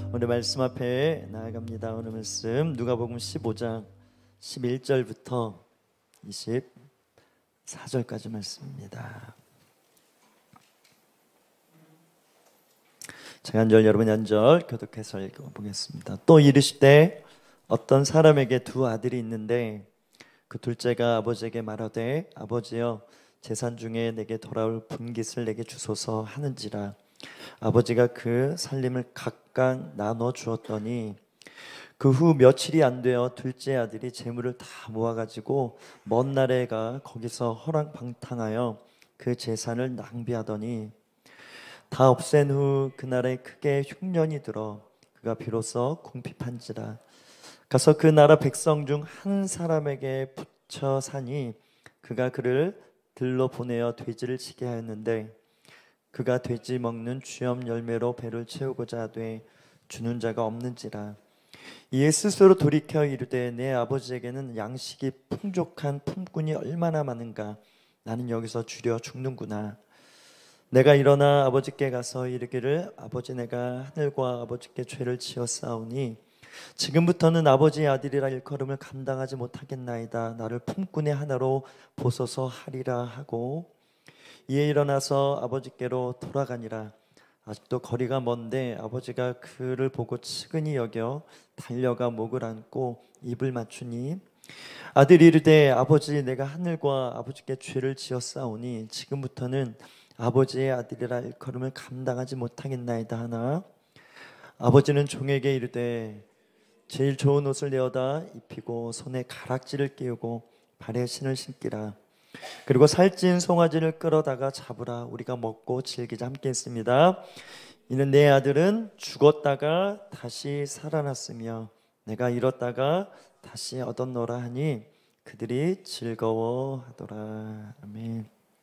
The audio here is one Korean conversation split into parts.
오늘 말씀 앞에 나아갑니다. 오늘 말씀 누가복음 15장 11절부터 24절까지 말씀입니다. 제가 한 절 여러분이 한 절 교독해서 읽어보겠습니다. 또 이르시되 어떤 사람에게 두 아들이 있는데 그 둘째가 아버지에게 말하되 아버지여 재산 중에 내게 돌아올 분깃을 내게 주소서 하는지라. 아버지가 그 살림을 각각 나눠 주었더니 그 후 며칠이 안 되어 둘째 아들이 재물을 다 모아가지고 먼 나라에 가 거기서 허랑방탕하여 그 재산을 낭비하더니 다 없앤 후 그 나라에 크게 흉년이 들어 그가 비로소 궁핍한지라. 가서 그 나라 백성 중 한 사람에게 붙여 사니 그가 그를 들러 보내어 돼지를 치게 하였는데 그가 돼지 먹는 주염 열매로 배를 채우고자 하되 주는 자가 없는지라. 이에 스스로 돌이켜 이르되 내 아버지에게는 양식이 풍족한 품꾼이 얼마나 많은가. 나는 여기서 주려 죽는구나. 내가 일어나 아버지께 가서 이르기를 아버지 내가 하늘과 아버지께 죄를 지었사오니 지금부터는 아버지의 아들이라 일컬음을 감당하지 못하겠나이다. 나를 품꾼의 하나로 보소서 하리라 하고 이에 일어나서 아버지께로 돌아가니라. 아직도 거리가 먼데 아버지가 그를 보고 측은히 여겨 달려가 목을 안고 입을 맞추니 아들이 이르되 아버지 내가 하늘과 아버지께 죄를 지었사오니 지금부터는 아버지의 아들이라 일컬음을 감당하지 못하겠나이다 하나 아버지는 종에게 이르되 제일 좋은 옷을 내어다 입히고 손에 가락지를 끼우고 발에 신을 신기라. 그리고 살찐 송아지를 끌어다가 잡으라. 우리가 먹고 즐기자. 함께 했습니다. 이는 내 아들은 죽었다가 다시 살아났으며 내가 잃었다가 다시 얻었노라 하니 그들이 즐거워하더라. 아멘.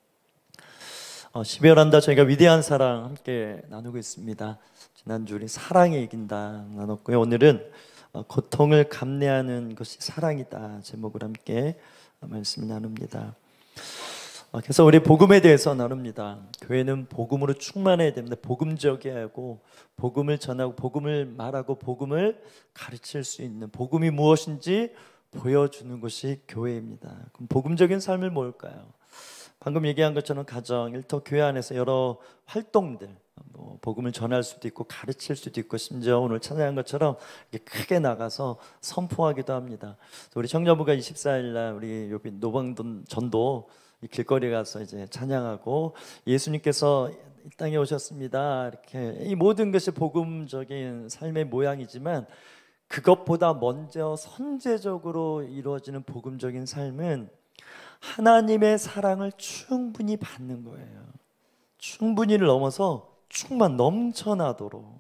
12월 한다 저희가 위대한 사랑 함께 나누고 있습니다. 지난주 우리 사랑이 이긴다 나눴고요. 오늘은 고통을 감내하는 것이 사랑이다 제목을 함께 말씀을 나눕니다. 그래서 우리 복음에 대해서 나눕니다. 교회는 복음으로 충만해야 됩니다. 복음적이어야 하고 복음을 전하고 복음을 말하고 복음을 가르칠 수 있는 복음이 무엇인지 보여주는 것이 교회입니다. 그럼 복음적인 삶을 뭘까요? 방금 얘기한 것처럼 가정, 일터, 교회 안에서 여러 활동들 복음을 전할 수도 있고 가르칠 수도 있고 심지어 오늘 찬양한 것처럼 크게 나가서 선포하기도 합니다. 우리 청년부가 24일 날 우리 여기 노방돈 전도 길거리 가서 이제 찬양하고 예수님께서 이 땅에 오셨습니다. 이렇게 이 모든 것이 복음적인 삶의 모양이지만 그것보다 먼저 선제적으로 이루어지는 복음적인 삶은 하나님의 사랑을 충분히 받는 거예요. 충분히를 넘어서 충만 넘쳐나도록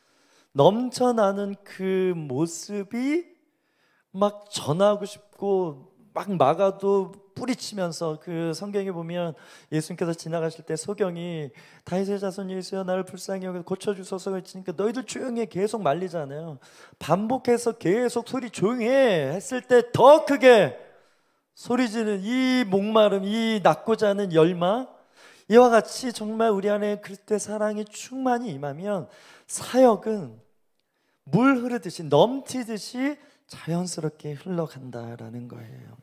넘쳐나는 그 모습이 막 전하고 싶고 막 막아도 뿌리치면서 그 성경에 보면 예수님께서 지나가실 때 소경이 다윗의 자손 예수여 나를 불쌍히 여겨 고쳐주소서 외치니까 너희들 조용히 해 계속 말리잖아요. 반복해서 계속 소리 조용히 해 했을 때 더 크게 소리지는 이 목마름, 이 낳고자 하는 열망, 이와 같이 정말 우리 안에 그리스도의 사랑이 충만히 임하면 사역은 물 흐르듯이 넘치듯이 자연스럽게 흘러간다라는 거예요.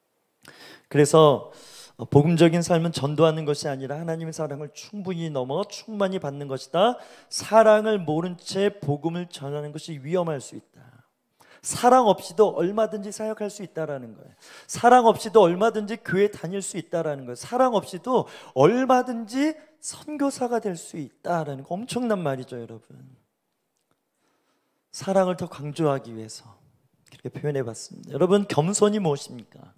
그래서 복음적인 삶은 전도하는 것이 아니라 하나님의 사랑을 충분히 넘어 충만히 받는 것이다. 사랑을 모른 채 복음을 전하는 것이 위험할 수 있다. 사랑 없이도 얼마든지 사역할 수 있다라는 거예요. 사랑 없이도 얼마든지 교회 다닐 수 있다라는 거예요. 사랑 없이도 얼마든지 선교사가 될 수 있다라는 거 엄청난 말이죠, 여러분. 사랑을 더 강조하기 위해서 그렇게 표현해 봤습니다. 여러분, 겸손이 무엇입니까?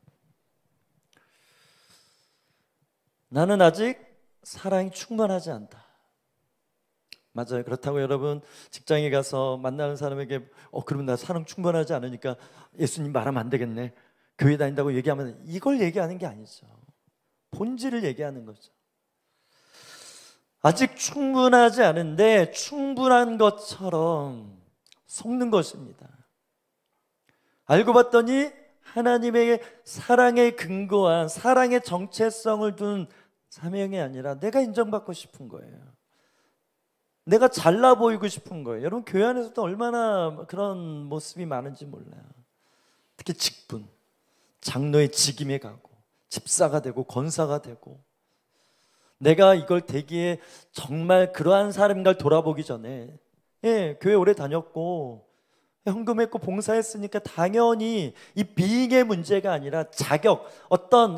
나는 아직 사랑이 충만하지 않다. 맞아요. 그렇다고 여러분 직장에 가서 만나는 사람에게 그러면 나 사랑 충분하지 않으니까 예수님 말하면 안 되겠네, 교회 다닌다고 얘기하면, 이걸 얘기하는 게 아니죠. 본질을 얘기하는 거죠. 아직 충분하지 않은데 충분한 것처럼 속는 것입니다. 알고 봤더니 하나님의 사랑에 근거한 사랑의 정체성을 둔 사명이 아니라 내가 인정받고 싶은 거예요. 내가 잘나 보이고 싶은 거예요. 여러분 교회 안에서도 얼마나 그런 모습이 많은지 몰라요. 특히 직분, 장로의 직임에 가고 집사가 되고 권사가 되고, 내가 이걸 되기에 정말 그러한 사람인가를 돌아보기 전에, 교회 오래 다녔고 헌금했고 봉사했으니까 당연히 이 비행의 문제가 아니라 자격, 어떤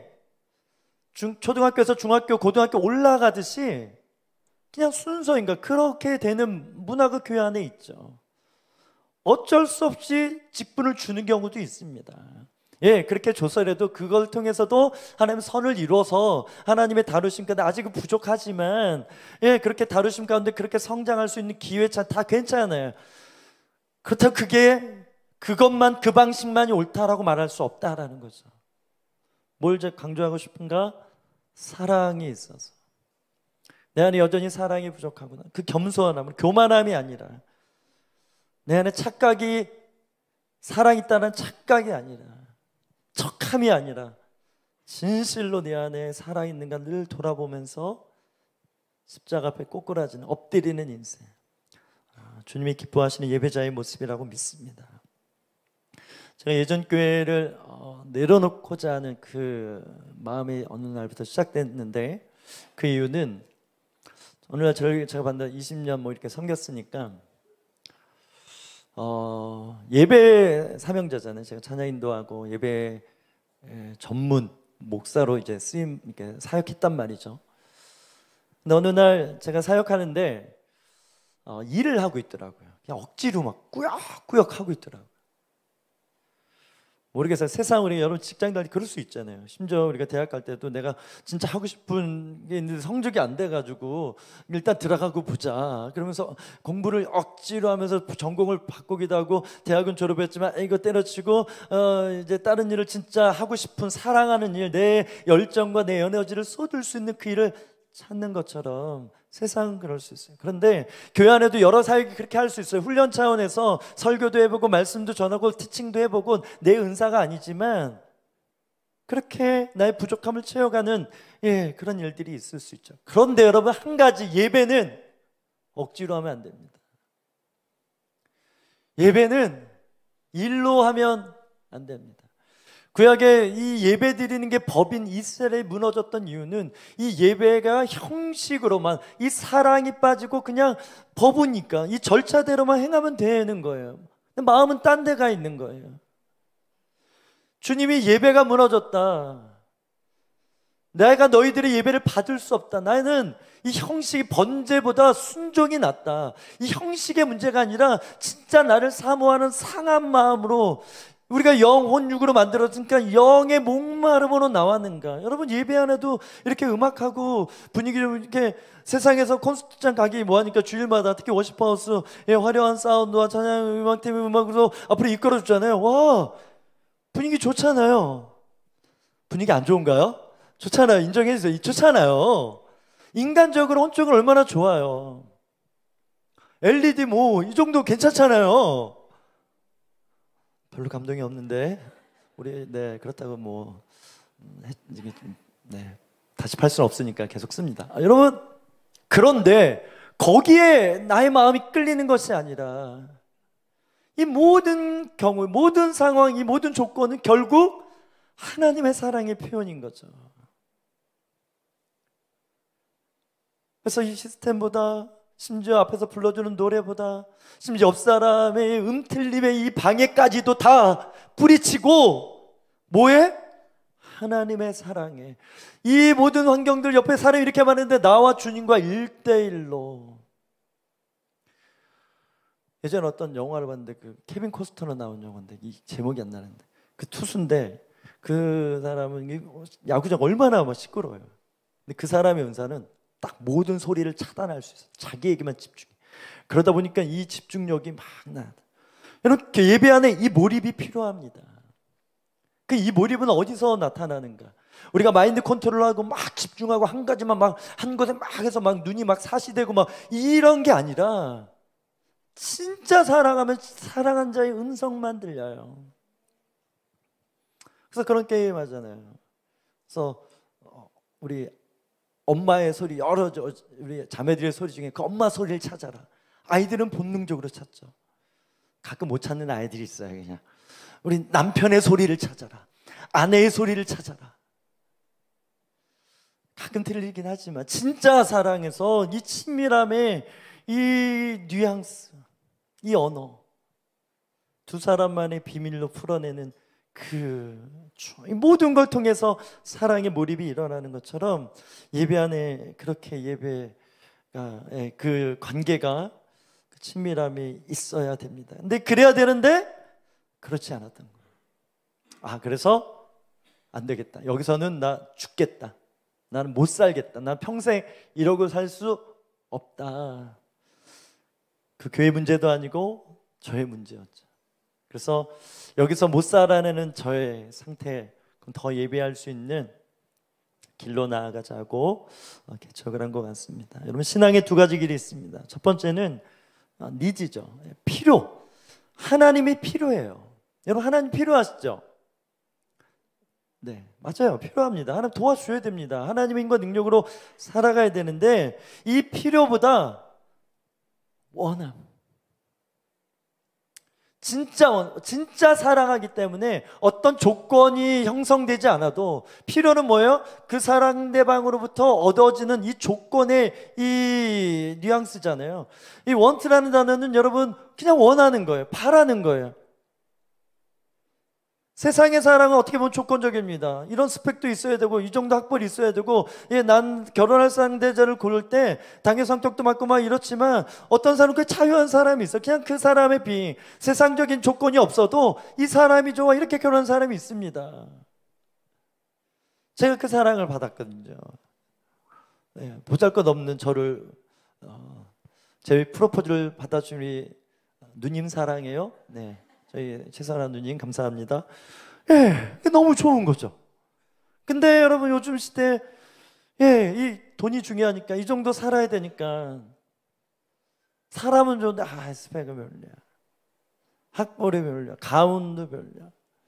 초등학교에서 중학교, 고등학교 올라가듯이 그냥 순서인가 그렇게 되는 문화가 교회 안에 있죠. 어쩔 수 없이 직분을 주는 경우도 있습니다. 그렇게 조서라도 그걸 통해서도 하나님 선을 이루어서 하나님의 다루심 가운데 아직은 부족하지만 그렇게 다루심 가운데 그렇게 성장할 수 있는 기회차 다 괜찮아요. 그렇다고 그것만 그 방식만이 옳다라고 말할 수 없다라는 거죠. 뭘 강조하고 싶은가? 사랑이 있어서 내 안에 여전히 사랑이 부족하구나. 그 겸손함은 교만함이 아니라, 내 안에 착각이, 사랑이 있다는 착각이 아니라, 척함이 아니라 진실로 내 안에 사랑이 있는가 늘 돌아보면서 십자가 앞에 꼬꾸라지는, 엎드리는 인생, 주님이 기뻐하시는 예배자의 모습이라고 믿습니다. 제가 예전 교회를 내려놓고자 하는 그 마음이 어느 날부터 시작됐는데, 그 이유는 오늘날 제가 반다 20년 뭐 이렇게 섬겼으니까 예배 사명자잖아요. 제가 찬양 인도하고 예배 전문 목사로 이제 쓰임 이렇게 사역했단 말이죠. 근데 어느 날 제가 사역하는데 일을 하고 있더라고요. 그냥 억지로 막 꾸역꾸역 하고 있더라고요. 모르겠어요. 세상 우리 여러분 직장 다닐 그럴 수 있잖아요. 심지어 우리가 대학 갈 때도 내가 진짜 하고 싶은 게 있는데 성적이 안 돼가지고 일단 들어가고 보자 그러면서 공부를 억지로 하면서 전공을 바꾸기도 하고, 대학은 졸업했지만 이거 때려치고 이제 다른 일을 진짜 하고 싶은, 사랑하는 일, 내 열정과 내 에너지를 쏟을 수 있는 그 일을 찾는 것처럼 세상은 그럴 수 있어요. 그런데 교회 안에도 여러 사역이 그렇게 할 수 있어요. 훈련 차원에서 설교도 해보고 말씀도 전하고 티칭도 해보고, 내 은사가 아니지만 그렇게 나의 부족함을 채워가는 그런 일들이 있을 수 있죠. 그런데 여러분, 한 가지, 예배는 억지로 하면 안 됩니다. 예배는 일로 하면 안 됩니다. 구약에 이 예배 드리는 게 법인 이스라엘이 무너졌던 이유는 이 예배가 형식으로만, 이 사랑이 빠지고 그냥 법이니까 이 절차대로만 행하면 되는 거예요. 마음은 딴 데가 있는 거예요. 주님이 예배가 무너졌다, 내가 너희들의 예배를 받을 수 없다, 나는 이 형식이 번제보다 순종이 낫다, 이 형식의 문제가 아니라 진짜 나를 사모하는 상한 마음으로, 우리가 영혼 육으로 만들었으니까 영의 목마름으로 나왔는가. 여러분, 예배 안에도 이렇게 음악하고 분위기를 이렇게, 세상에서 콘서트장 가기 뭐하니까 주일마다 특히 워시퍼하우스 화려한 사운드와 찬양 음악팀 음악으로 앞으로 이끌어 주잖아요. 와, 분위기 좋잖아요. 분위기 안 좋은가요? 좋잖아요. 인정해 주세요. 좋잖아요. 인간적으로 혼적으로 얼마나 좋아요. LED 뭐 이 정도 괜찮잖아요. 별로 감동이 없는데 우리 그렇다고 뭐 다시 팔 수는 없으니까 계속 씁니다. 여러분, 그런데 거기에 나의 마음이 끌리는 것이 아니라, 이 모든 경우, 모든 상황, 이 모든 조건은 결국 하나님의 사랑의 표현인 거죠. 그래서 이 시스템보다, 심지어 앞에서 불러주는 노래보다, 심지어 옆 사람의 음틀림의 이 방해까지도 다 뿌리치고, 뭐에? 하나님의 사랑에. 이 모든 환경들 옆에 사람이 이렇게 많은데 나와 주님과 1대1로. 예전에 어떤 영화를 봤는데, 그 케빈 코스터너 나온 영화인데, 이 제목이 안 나는데, 그 투수인데 그 사람은 야구장 얼마나 막 시끄러워요. 근데 그 사람의 은사는 딱 모든 소리를 차단할 수 있어요. 자기에게만 집중해. 그러다 보니까 이 집중력이 막 나. 여러분, 예배 안에 이 몰입이 필요합니다. 그 이 몰입은 어디서 나타나는가? 우리가 마인드 컨트롤하고 막 집중하고 한 가지만 막 한 곳에 막 해서 막 눈이 막 사시되고 막 이런 게 아니라, 진짜 사랑하면 사랑한 자의 음성만 들려요. 그래서 그런 게임 하잖아요. 그래서 우리 엄마의 소리, 여러 우리 자매들의 소리 중에 그 엄마 소리를 찾아라. 아이들은 본능적으로 찾죠. 가끔 못 찾는 아이들이 있어요. 그냥 우리 남편의 소리를 찾아라, 아내의 소리를 찾아라. 가끔 들리긴 하지만 진짜 사랑에서 이 친밀함의 이 뉘앙스, 이 언어, 두 사람만의 비밀로 풀어내는 이 모든 걸 통해서 사랑의 몰입이 일어나는 것처럼 예배 안에 그렇게 예배가, 그 관계가, 그 친밀함이 있어야 됩니다. 근데 그래야 되는데 그렇지 않았던 거예요. 그래서 안 되겠다, 여기서는 나 죽겠다, 나는 못 살겠다, 난 평생 이러고 살 수 없다. 그 교회 문제도 아니고 저의 문제였죠. 그래서 여기서 못 살아내는 저의 상태, 더 예배할 수 있는 길로 나아가자고 개척을 한 것 같습니다. 여러분, 신앙에 두 가지 길이 있습니다. 첫 번째는 니즈죠. 필요. 하나님이 필요해요. 여러분, 하나님 필요하시죠? 네, 맞아요. 필요합니다. 하나님 도와줘야 됩니다. 하나님의 힘과 능력으로 살아가야 되는데 이 필요보다 원함, 진짜 사랑하기 때문에 어떤 조건이 형성되지 않아도 필요는 뭐예요? 그 상대방으로부터 얻어지는 이 조건의 이 뉘앙스잖아요. 이 want라는 단어는 여러분 그냥 원하는 거예요. 바라는 거예요. 세상의 사랑은 어떻게 보면 조건적입니다. 이런 스펙도 있어야 되고 이 정도 학벌이 있어야 되고, 난 결혼할 상대자를 고를 때 당의 성격도 맞고 막 이렇지만 어떤 사람은 그 자유한 사람이 있어. 그냥 그 사람의 세상적인 조건이 없어도 이 사람이 좋아, 이렇게 결혼한 사람이 있습니다. 제가 그 사랑을 받았거든요. 보잘것없는 저를 제 프로포즈를 받아준 우리 누님 사랑해요. 네, 저희 최선아 누님 감사합니다. 너무 좋은 거죠. 근데 여러분, 요즘 시대 이 돈이 중요하니까 이 정도 살아야 되니까 사람은 좋은데 스펙은 별로야, 학벌이 별로야, 가운도 별로야,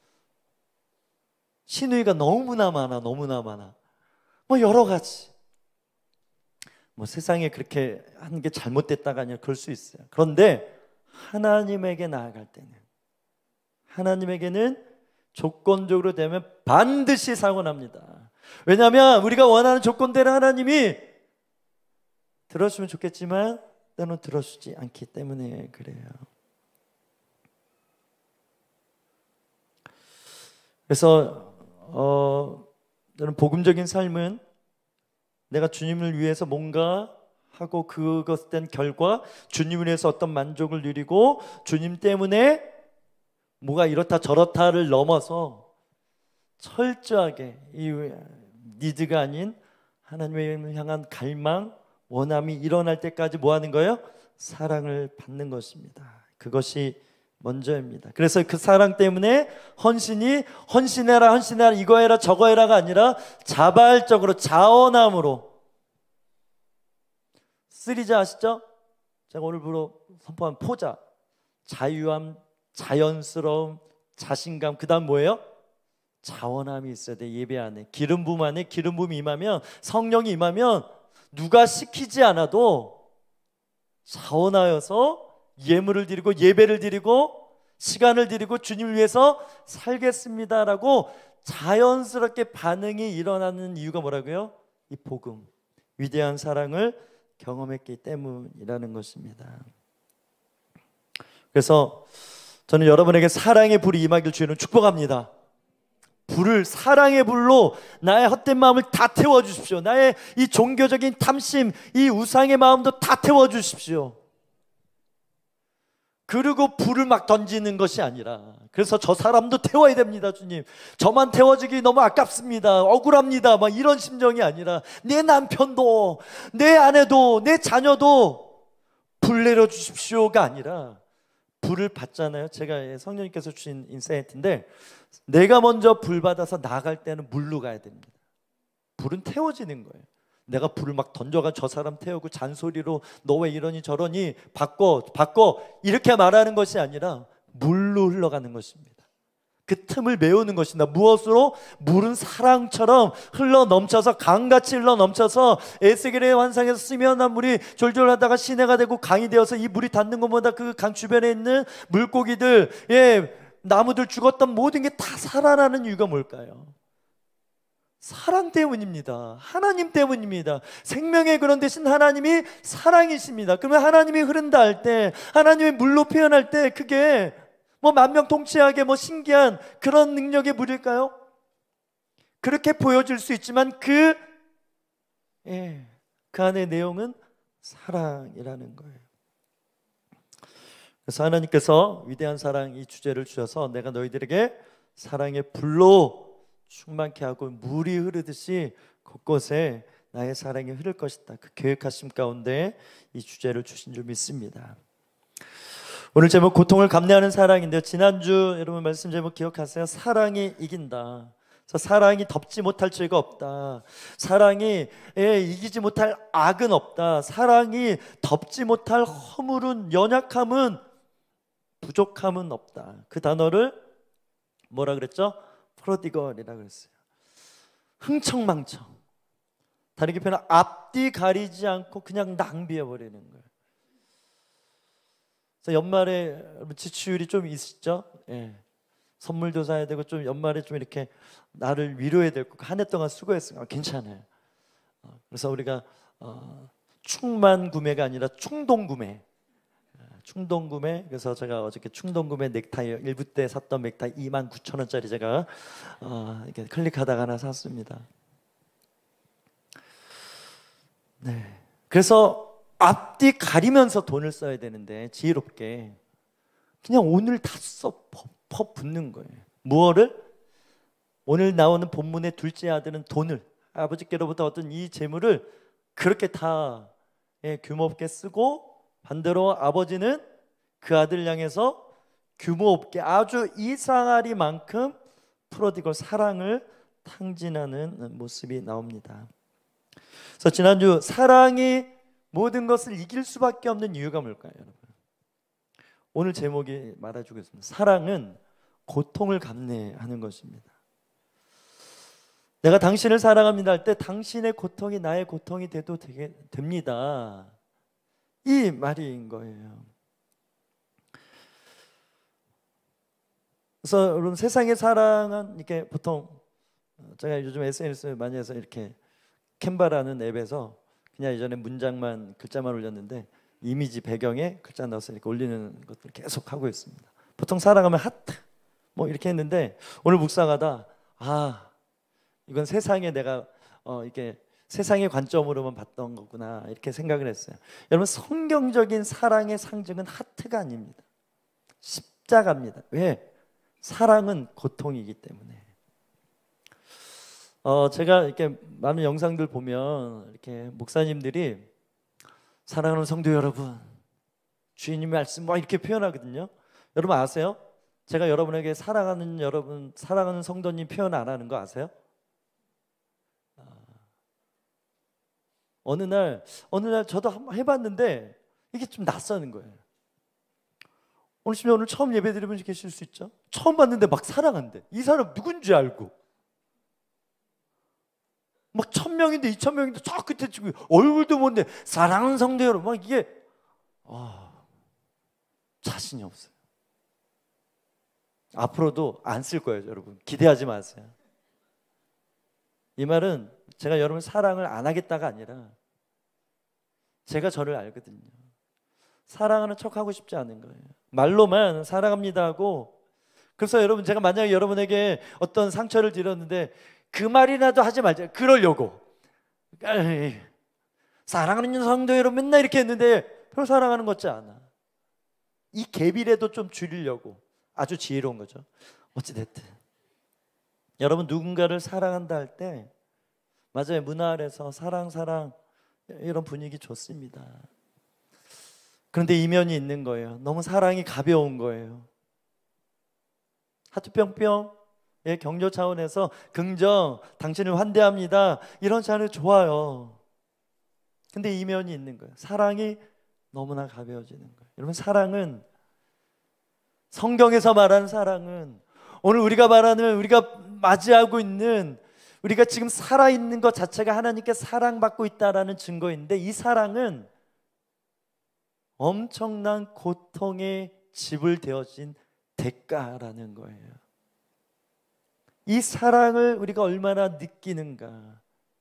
신의가 너무나 많아. 뭐 여러 가지. 뭐 세상에 그렇게 하는 게 잘못됐다가 아니라 그럴 수 있어요. 그런데 하나님에게 나아갈 때는, 하나님에게는 조건적으로 되면 반드시 상원합니다. 왜냐하면 우리가 원하는 조건대로 하나님이 들어주면 좋겠지만 때로는 들어주지 않기 때문에 그래요. 그래서 저는 복음적인 삶은 내가 주님을 위해서 뭔가 하고 그것에 대한 결과, 주님을 위해서 어떤 만족을 누리고 주님 때문에 뭐가 이렇다 저렇다를 넘어서 철저하게 이 니드가 아닌 하나님을 향한 갈망, 원함이 일어날 때까지 뭐 하는 거예요? 사랑을 받는 것입니다. 그것이 먼저입니다. 그래서 그 사랑 때문에 헌신해라 이거 해라 저거 해라가 아니라 자발적으로, 자원함으로. 쓰리자 아시죠? 제가 오늘부로 선포한 포자. 자유함, 자연스러움, 자신감, 그 다음 뭐예요? 자원함이 있어야 돼. 예배 안에 기름 부음 안에 기름 부음이 임하면, 성령이 임하면 누가 시키지 않아도 자원하여서 예물을 드리고 예배를 드리고 시간을 드리고 주님을 위해서 살겠습니다라고 자연스럽게 반응이 일어나는 이유가 뭐라고요? 이 복음, 위대한 사랑을 경험했기 때문이라는 것입니다. 그래서 저는 여러분에게 사랑의 불이 임하길 주님은 축복합니다. 사랑의 불로 나의 헛된 마음을 다 태워주십시오. 나의 이 종교적인 탐심, 이 우상의 마음도 다 태워주십시오. 그리고 불을 막 던지는 것이 아니라, 그래서 저 사람도 태워야 됩니다. 주님, 저만 태워주기 너무 아깝습니다, 억울합니다, 막 이런 심정이 아니라 내 남편도, 내 아내도, 내 자녀도 불 내려주십시오가 아니라, 불을 받잖아요. 제가 성령님께서 주신 인사이트인데, 내가 먼저 불 받아서 나갈 때는 물로 가야 됩니다. 불은 태워지는 거예요. 내가 불을 막 던져가 저 사람 태우고 잔소리로 너 왜 이러니 저러니 바꿔 이렇게 말하는 것이 아니라 물로 흘러가는 것입니다. 그 틈을 메우는 것이다. 무엇으로? 물은 사랑처럼 흘러 넘쳐서, 강같이 흘러 넘쳐서 에스겔의 환상에서 스미어난 물이 졸졸 하다가 시내가 되고 강이 되어서, 이 물이 닿는 것보다 그 강 주변에 있는 물고기들, 나무들, 죽었던 모든 게 다 살아나는 이유가 뭘까요? 사랑 때문입니다. 하나님 때문입니다. 생명의 근원 되신 하나님이 사랑이십니다. 그러면 하나님이 흐른다 할 때, 하나님의 물로 표현할 때, 그게 뭐 만병통치하게 뭐 신기한 그런 능력의 물일까요? 그렇게 보여질 수 있지만 그 안의 내용은 사랑이라는 거예요. 그래서 하나님께서 위대한 사랑, 이 주제를 주셔서 내가 너희들에게 사랑의 불로 충만케 하고 물이 흐르듯이 곳곳에 나의 사랑이 흐를 것이다. 그 계획하심 가운데 이 주제를 주신 줄 믿습니다. 오늘 제목 고통을 감내하는 사랑인데요, 지난주 여러분 말씀 제목 기억하세요? 사랑이 이긴다. 그래서 사랑이 덮지 못할 죄가 없다. 사랑이 이기지 못할 악은 없다. 사랑이 덮지 못할 허물은, 연약함은, 부족함은 없다. 그 단어를 뭐라 그랬죠? 프로디걸이라고 그랬어요. 흥청망청, 다르게 표현하면 앞뒤 가리지 않고 그냥 낭비해버리는 거예요. 그래서 연말에 지출이 좀 있죠? 선물도 사야 되고, 좀 연말에 좀 이렇게 나를 위로해야 될 거, 한 해 동안 수고했으니까 괜찮아요. 그래서 우리가 충만 구매가 아니라 충동 구매. 충동 구매. 그래서 제가 어저께 충동 구매 넥타이, 일부 때 샀던 넥타이 29,000원짜리 제가 이렇게 클릭하다가 하나 샀습니다. 네. 그래서 앞뒤 가리면서 돈을 써야 되는데 지혜롭게 그냥 오늘 다 써 붙는 거예요. 무엇을? 오늘 나오는 본문의 둘째 아들은 돈을, 아버지께로부터 어떤 이 재물을 그렇게 다 규모 없게 쓰고, 반대로 아버지는 그 아들 향해서 규모 없게 아주 이상하리만큼 프로디걸 사랑을 탕진하는 모습이 나옵니다. 그래서 지난주 사랑이 모든 것을 이길 수밖에 없는 이유가 뭘까요, 여러분? 오늘 제목이 말해주고 있습니다. 사랑은 고통을 감내하는 것입니다. 내가 당신을 사랑합니다 할 때 당신의 고통이 나의 고통이 돼도 됩니다. 이 말인 거예요. 그래서 여러분, 세상의 사랑은 이렇게 보통, 제가 요즘 SNS 많이 해서 이렇게 캔바라는 앱에서 그냥 예전에 문장만, 글자만 올렸는데 이미지 배경에 글자 넣어서 이렇게 올리는 것들 계속 하고 있습니다. 보통 사랑하면 하트 뭐 이렇게 했는데, 오늘 묵상하다 이건 세상에 내가 이렇게 세상의 관점으로만 봤던 거구나, 이렇게 생각을 했어요. 여러분, 성경적인 사랑의 상징은 하트가 아닙니다. 십자가입니다. 왜? 사랑은 고통이기 때문에. 제가 이렇게 많은 영상들 보면 이렇게 목사님들이 사랑하는 성도 여러분, 주님의 말씀 뭐 이렇게 표현하거든요. 여러분 아세요? 제가 여러분에게 사랑하는 여러분, 사랑하는 성도님 표현 안 하는 거 아세요? 어느 날 저도 한번 해봤는데 이게 좀 낯서는 거예요. 오늘 처음 예배 드리는 분이 계실 수 있죠? 처음 봤는데 막 사랑한대. 이 사람 누군지 알고 막 1,000명인데 2,000명인데 저 끝에 지금 얼굴도 모르는데 사랑하는 성도 여러분, 막 이게 자신이 없어요. 앞으로도 안 쓸 거예요, 여러분. 기대하지 마세요. 이 말은 제가 여러분 사랑을 안 하겠다가 아니라 제가 저를 알거든요. 사랑하는 척 하고 싶지 않은 거예요. 말로만 사랑합니다 하고, 그래서 여러분, 제가 만약에 여러분에게 어떤 상처를 드렸는데 그 말이라도 하지 말자, 그러려고 사랑하는 성도 여러분 맨날 이렇게 했는데 별로 사랑하는 것 같지 않아. 이 갭이라도 좀 줄이려고. 아주 지혜로운 거죠. 어찌됐든 여러분, 누군가를 사랑한다 할 때 맞아요, 문화 아래서 사랑 이런 분위기 좋습니다. 그런데 이면이 있는 거예요. 너무 사랑이 가벼운 거예요. 하트 뿅뿅, 격려 차원에서 긍정, 당신을 환대합니다, 이런 차원이 좋아요. 근데 이면이 있는 거예요. 사랑이 너무나 가벼워지는 거예요. 여러분, 사랑은, 성경에서 말하는 사랑은 오늘 우리가 말하는, 우리가 맞이하고 있는, 우리가 지금 살아있는 것 자체가 하나님께 사랑받고 있다라는 증거인데, 이 사랑은 엄청난 고통에 지불되어진 대가라는 거예요. 이 사랑을 우리가 얼마나 느끼는가,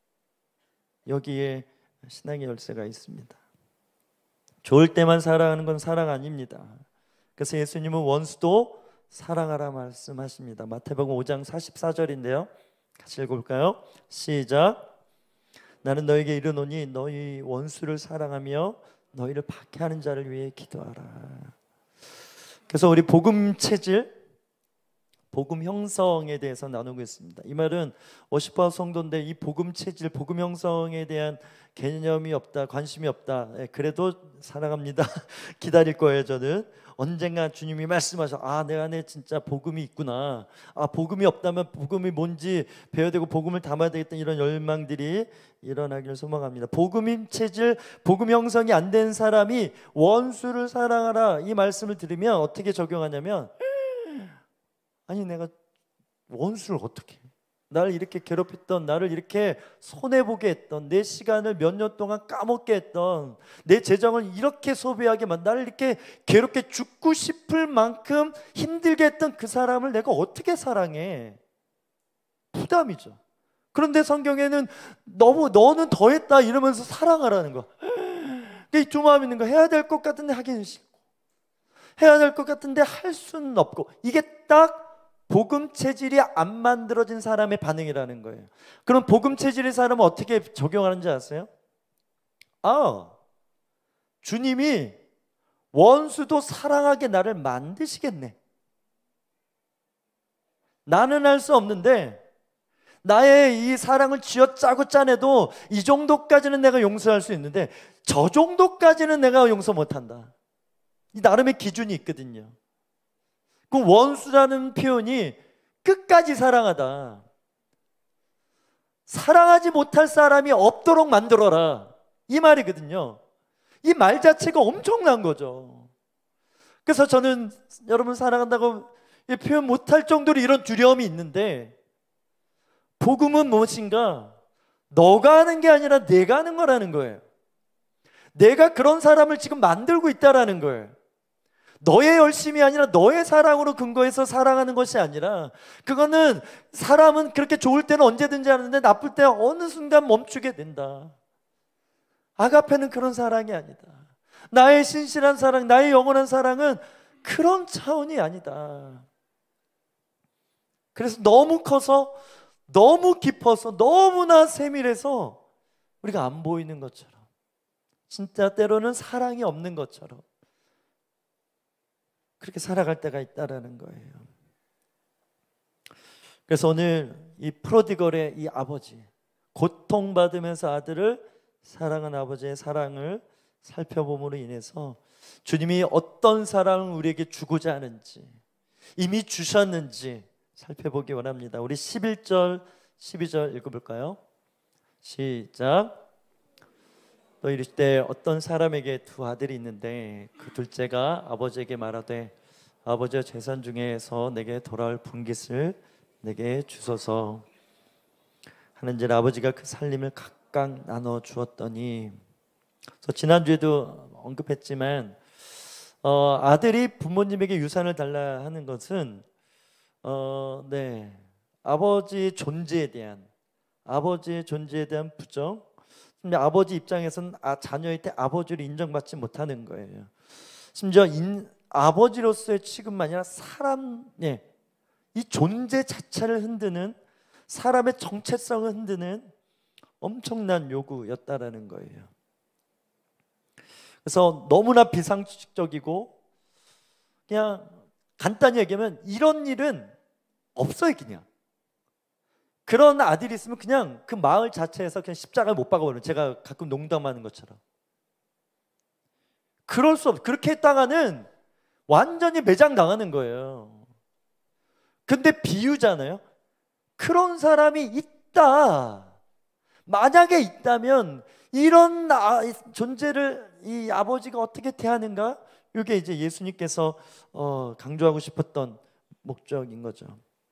여기에 신앙의 열쇠가 있습니다. 좋을 때만 사랑하는 건 사랑 아닙니다. 그래서 예수님은 원수도 사랑하라 말씀하십니다. 마태복음 5장 44절인데요. 같이 읽어볼까요? 시작. 나는 너에게 이르노니 너희 원수를 사랑하며 너희를 박해하는 자를 위해 기도하라. 그래서 우리 복음 체질, 복음 형성에 대해서 나누고 있습니다. 이 말은 50% 성도인데 이 복음 체질, 복음 형성에 대한 개념이 없다, 관심이 없다. 그래도 사랑합니다. 기다릴 거예요. 저는 언젠가 주님이 말씀하셔, 내 안에 진짜 복음이 있구나, 복음이 없다면 복음이 뭔지 배워야 되고 복음을 담아야 되겠다, 이런 열망들이 일어나기를 소망합니다. 복음 체질, 복음 형성이 안 된 사람이 원수를 사랑하라 이 말씀을 들으면 어떻게 적용하냐면, 아니 내가 원수를 어떻게, 나를 이렇게 괴롭혔던, 나를 이렇게 손해보게 했던, 내 시간을 몇 년 동안 까먹게 했던, 내 재정을 이렇게 소비하게 나를 이렇게 괴롭게 죽고 싶을 만큼 힘들게 했던 그 사람을 내가 어떻게 사랑해? 부담이죠. 그런데 성경에는 너는 더했다 이러면서 사랑하라는 거. 이 두 마음 있는 거, 해야 될 것 같은데 하기는 싫고, 해야 될 것 같은데 할 수는 없고, 이게 딱 복음 체질이 안 만들어진 사람의 반응이라는 거예요. 그럼 복음 체질의 사람은 어떻게 적용하는지 아세요? 주님이 원수도 사랑하게 나를 만드시겠네. 나는 할 수 없는데 나의 이 사랑을 쥐어짜고 짜내도 이 정도까지는 내가 용서할 수 있는데 저 정도까지는 내가 용서 못한다. 이 나름의 기준이 있거든요. 그 원수라는 표현이 끝까지 사랑하다. 사랑하지 못할 사람이 없도록 만들어라, 이 말이거든요. 이 말 자체가 엄청난 거죠. 그래서 저는 여러분 사랑한다고 표현 못할 정도로 이런 두려움이 있는데, 복음은 무엇인가? 너가 하는 게 아니라 내가 하는 거라는 거예요. 내가 그런 사람을 지금 만들고 있다라는 거예요. 너의 열심이 아니라 너의 사랑으로 근거해서 사랑하는 것이 아니라, 그거는 사람은 그렇게 좋을 때는 언제든지 하는데 나쁠 때 어느 순간 멈추게 된다. 아가페는 그런 사랑이 아니다. 나의 신실한 사랑, 나의 영원한 사랑은 그런 차원이 아니다. 그래서 너무 커서, 너무 깊어서, 너무나 세밀해서 우리가 안 보이는 것처럼, 진짜 때로는 사랑이 없는 것처럼 그렇게 살아갈 때가 있다라는 거예요. 그래서 오늘 이 프로디걸의 이 아버지, 고통받으면서 아들을 사랑한 아버지의 사랑을 살펴봄으로 인해서 주님이 어떤 사랑을 우리에게 주고자 하는지, 이미 주셨는지 살펴보기 원합니다. 우리 11절, 12절 읽어볼까요? 시작. 또 이럴 때 어떤 사람에게 두 아들이 있는데 그 둘째가 아버지에게 말하되, 아버지의 재산 중에서 내게 돌아올 분깃을 내게 주소서 하는지라 아버지가 그 살림을 각각 나눠 주었더니. 그래서 지난주에도 언급했지만 아들이 부모님에게 유산을 달라 하는 것은 아버지의 존재에 대한 부정, 아버지 입장에서는 자녀일 때 아버지를 인정받지 못하는 거예요. 심지어 아버지로서의 취급만 아니라 사람의 이 존재 자체를 흔드는, 사람의 정체성을 흔드는 엄청난 요구였다라는 거예요. 그래서 너무나 비상식적이고, 그냥 간단히 얘기하면 이런 일은 없어요. 그냥 그런 아들이 있으면 그냥 그 마을 자체에서 그냥 십자가를 못 박아버려요. 제가 가끔 농담하는 것처럼. 그럴 수 없어. 그렇게 했다가는 완전히 매장당하는 거예요. 근데 비유잖아요. 그런 사람이 있다, 만약에 있다면 이런 존재를 이 아버지가 어떻게 대하는가, 이게 이제 예수님께서 강조하고 싶었던 목적인 거죠.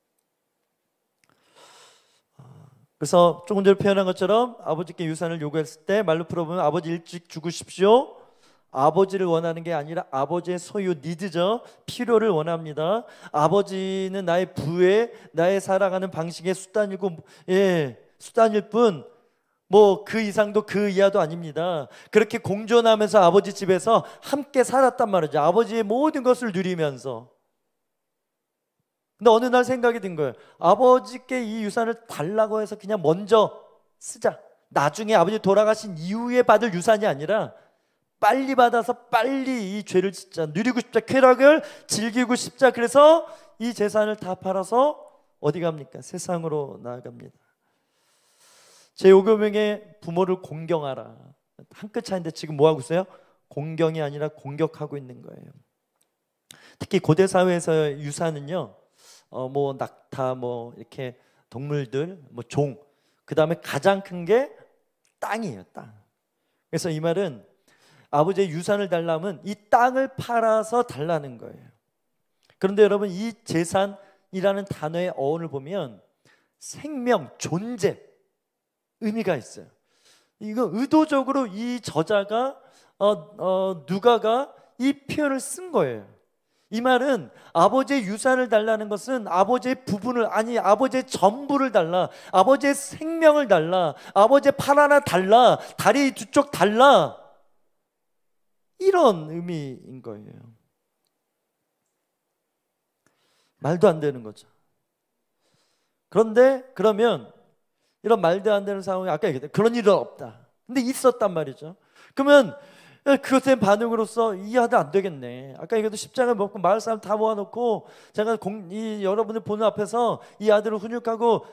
그래서 조금 전에 표현한 것처럼 아버지께 유산을 요구했을 때 말로 풀어보면 아버지 일찍 죽으십시오. 아버지를 원하는 게 아니라 아버지의 소유, 니드죠. 필요를 원합니다. 아버지는 나의 부에, 나의 살아가는 방식의 수단이고, 수단일 뿐, 뭐 그 이상도 그 이하도 아닙니다. 그렇게 공존하면서 아버지 집에서 함께 살았단 말이죠. 아버지의 모든 것을 누리면서. 근데 어느 날 생각이 든 거예요. 아버지께 이 유산을 달라고 해서 그냥 먼저 쓰자. 나중에 아버지 돌아가신 이후에 받을 유산이 아니라 빨리 받아서 빨리 이 죄를 짓자, 누리고 싶자, 쾌락을 즐기고 싶자. 그래서 이 재산을 다 팔아서 어디 갑니까? 세상으로 나아갑니다. 제5계명에 부모를 공경하라. 한 끗 차이인데 지금 뭐 하고 있어요? 공경이 아니라 공격하고 있는 거예요. 특히 고대 사회에서 유산은요, 뭐 낙타, 뭐 이렇게 동물들, 뭐 종, 그 다음에 가장 큰 게 땅이에요, 땅. 그래서 이 말은 아버지의 유산을 달라면 이 땅을 팔아서 달라는 거예요. 그런데 여러분, 이 재산이라는 단어의 어원을 보면 생명, 존재, 의미가 있어요. 이거 의도적으로 이 저자가 누가가 이 표현을 쓴 거예요. 이 말은 아버지의 유산을 달라는 것은 아버지의 부분을, 아니 아버지의 전부를 달라, 아버지의 생명을 달라, 아버지의 팔 하나 달라, 다리 두 쪽 달라, 이런 의미인 거예요. 말도 안 되는 거죠. 그런데 그러면 이런 말도 안 되는 상황이 아까 얘기했던 그런 일은 없다. 근데 있었단 말이죠. 그러면 그것에 반응으로서 이 아들 안 되겠네. 아까 얘기해도 십자가 먹고 마을 사람 다 모아놓고 제가 여러분들 보는 앞에서 이 아들을 훈육하고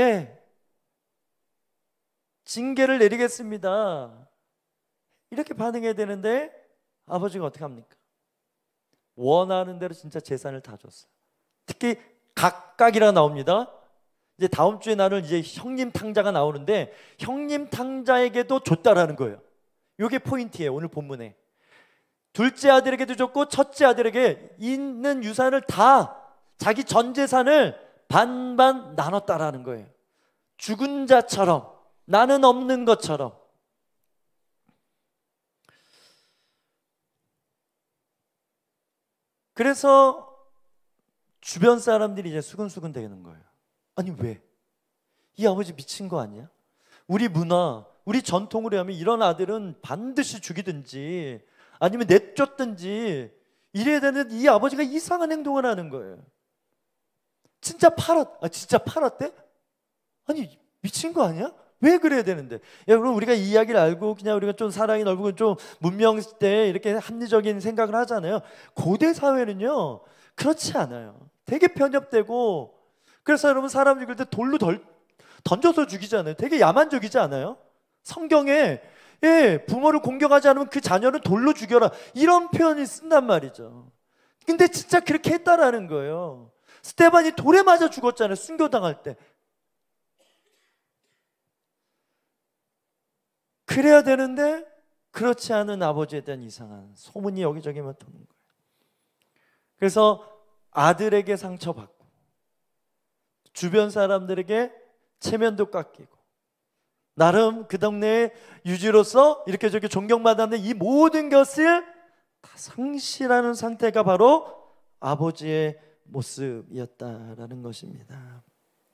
징계를 내리겠습니다. 이렇게 반응해야 되는데 아버지가 어떻게 합니까? 원하는 대로 진짜 재산을 다 줬어요. 특히 각각이라 나옵니다. 이제 다음 주에 나는 이제 형님 탕자가 나오는데 형님 탕자에게도 줬다라는 거예요. 이게 포인트예요, 오늘 본문에. 둘째 아들에게도 줬고 첫째 아들에게 있는 유산을 다, 자기 전 재산을 반반 나눴다라는 거예요. 죽은 자처럼, 나는 없는 것처럼. 그래서 주변 사람들이 이제 수근수근 되는 거예요. 아니 왜? 이 아버지 미친 거 아니야? 우리 문화, 우리 전통으로 하면 이런 아들은 반드시 죽이든지 아니면 내쫓든지 이래야 되는 이 아버지가 이상한 행동을 하는 거예요. 진짜 팔았대? 아니 미친 거 아니야? 왜 그래야 되는데? 여러분, 우리가 이 이야기를 알고 그냥 우리가 좀 사랑이 넓고 좀 문명시대에 이렇게 합리적인 생각을 하잖아요. 고대 사회는요 그렇지 않아요. 되게 편협되고, 그래서 여러분 사람 죽일 때 돌로 던져서 죽이잖아요. 되게 야만적이지 않아요? 성경에 부모를 공경하지 않으면 그 자녀는 돌로 죽여라, 이런 표현이 쓴단 말이죠. 근데 진짜 그렇게 했다라는 거예요. 스데반이 돌에 맞아 죽었잖아요, 순교당할 때. 그래야 되는데 그렇지 않은 아버지에 대한 이상한 소문이 여기저기만 도는 거예요. 그래서 아들에게 상처받고 주변 사람들에게 체면도 깎이고 나름 그 동네의 유지로서 이렇게 저렇게 존경받았는데 이 모든 것을 다 상실하는 상태가 바로 아버지의 모습이었다라는 것입니다.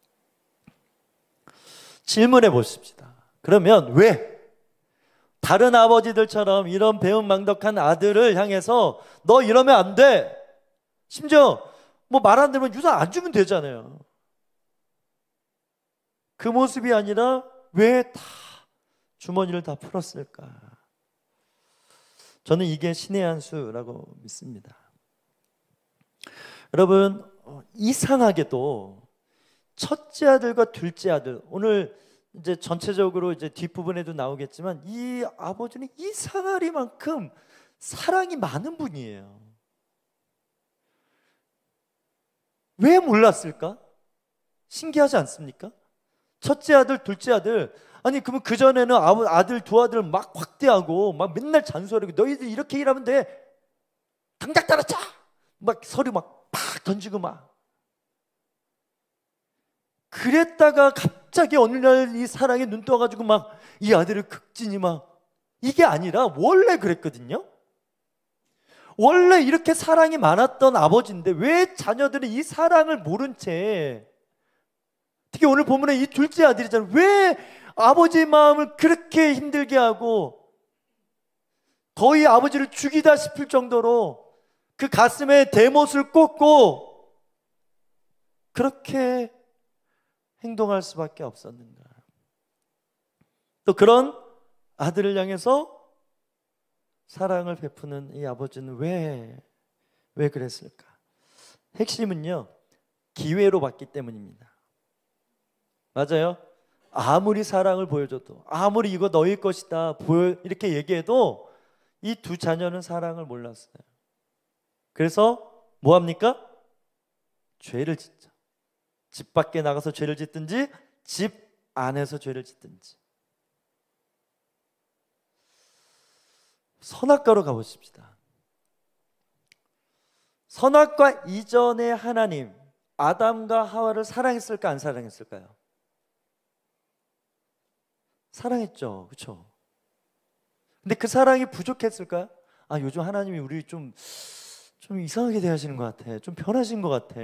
질문해 보십시다. 그러면 왜 다른 아버지들처럼 이런 배은망덕한 아들을 향해서 너 이러면 안 돼, 심지어 뭐 말 안 들으면 유산 안 주면 되잖아요, 그 모습이 아니라 왜 다 주머니를 다 풀었을까? 저는 이게 신의 한 수라고 믿습니다. 여러분, 이상하게도 첫째 아들과 둘째 아들, 오늘 이제 전체적으로 이제 뒷부분에도 나오겠지만 이 아버지는 이상하리만큼 사랑이 많은 분이에요. 왜 몰랐을까? 신기하지 않습니까? 첫째 아들, 둘째 아들, 아니 그러면 그전에는 아들 두 아들 막 확대하고 막 맨날 잔소리하고 너희들 이렇게 일하면 돼, 당장 따라짜, 막 서류 막 팍 던지고 막 그랬다가 갑자기 어느 날 이 사랑에 눈 떠가지고 막 이 아들을 극진히 막, 이게 아니라 원래 그랬거든요. 원래 이렇게 사랑이 많았던 아버지인데 왜 자녀들은 이 사랑을 모른 채, 특히 오늘 보면은 이 둘째 아들이잖아요. 왜 아버지의 마음을 그렇게 힘들게 하고 거의 아버지를 죽이다 싶을 정도로 그 가슴에 대못을 꽂고 그렇게 행동할 수밖에 없었는가. 또 그런 아들을 향해서 사랑을 베푸는 이 아버지는 왜 그랬을까? 핵심은요, 기회로 봤기 때문입니다. 맞아요? 아무리 사랑을 보여줘도, 아무리 이거 너희 것이다 이렇게 얘기해도 이 두 자녀는 사랑을 몰랐어요. 그래서 뭐 합니까? 죄를 짓죠. 집 밖에 나가서 죄를 짓든지 집 안에서 죄를 짓든지. 선악과로 가보십시다. 선악과 이전에 하나님, 아담과 하와를 사랑했을까 안 사랑했을까요? 사랑했죠. 그렇죠? 근데 그 사랑이 부족했을까요? 아, 요즘 하나님이 우리 좀 이상하게 대하시는 것 같아. 좀 변하신 것 같아.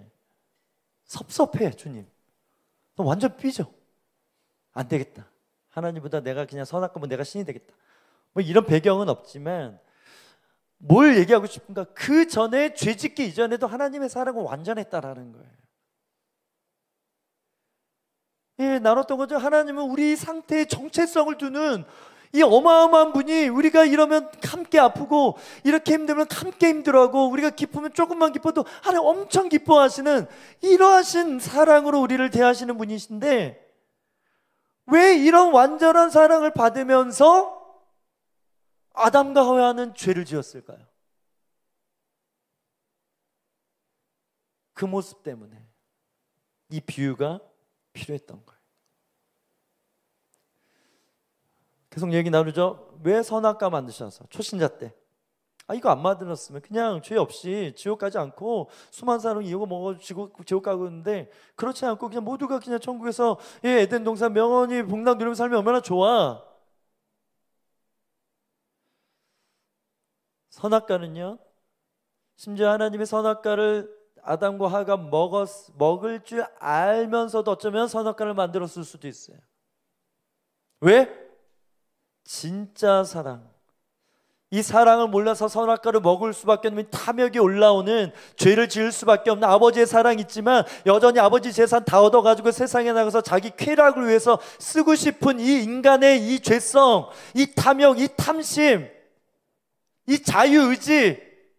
섭섭해, 주님. 너 완전 삐져. 안 되겠다. 하나님보다 내가 그냥 선악과면 내가 신이 되겠다. 뭐 이런 배경은 없지만 뭘 얘기하고 싶은가? 그 전에 죄짓기 이전에도 하나님의 사랑은 완전했다라는 거예요. 예, 나눴던 거죠. 하나님은 우리 상태의 정체성을 두는 이 어마어마한 분이, 우리가 이러면 함께 아프고 이렇게 힘들면 함께 힘들어하고 우리가 기쁘면 조금만 기뻐도 하나님 엄청 기뻐하시는 이러하신 사랑으로 우리를 대하시는 분이신데, 왜 이런 완전한 사랑을 받으면서 아담과 하와는 죄를 지었을까요? 그 모습 때문에 이 비유가 필요했던 거예요. 계속 얘기 나누죠. 왜 선악과 만드셔서 초신자 때 이거 안 만들었으면 그냥 죄 없이 지옥 가지 않고 수많은 사람이 이거 먹어 지옥 가고 있는데, 그렇지 않고 그냥 모두가 그냥 천국에서 에덴 동산 명언이 복락 누리며 살면 얼마나 좋아. 선악과는요, 심지어 하나님의 선악과를 아담과 하와가 먹을 줄 알면서도 어쩌면 선악과를 만들었을 수도 있어요. 왜? 진짜 사랑, 이 사랑을 몰라서 선악과를 먹을 수밖에 없는, 탐욕이 올라오는, 죄를 지을 수밖에 없는 아버지의 사랑이 있지만 여전히 아버지 재산 다 얻어가지고 세상에 나가서 자기 쾌락을 위해서 쓰고 싶은 이 인간의 이 죄성, 이 탐욕, 이 탐심, 이 자유의지,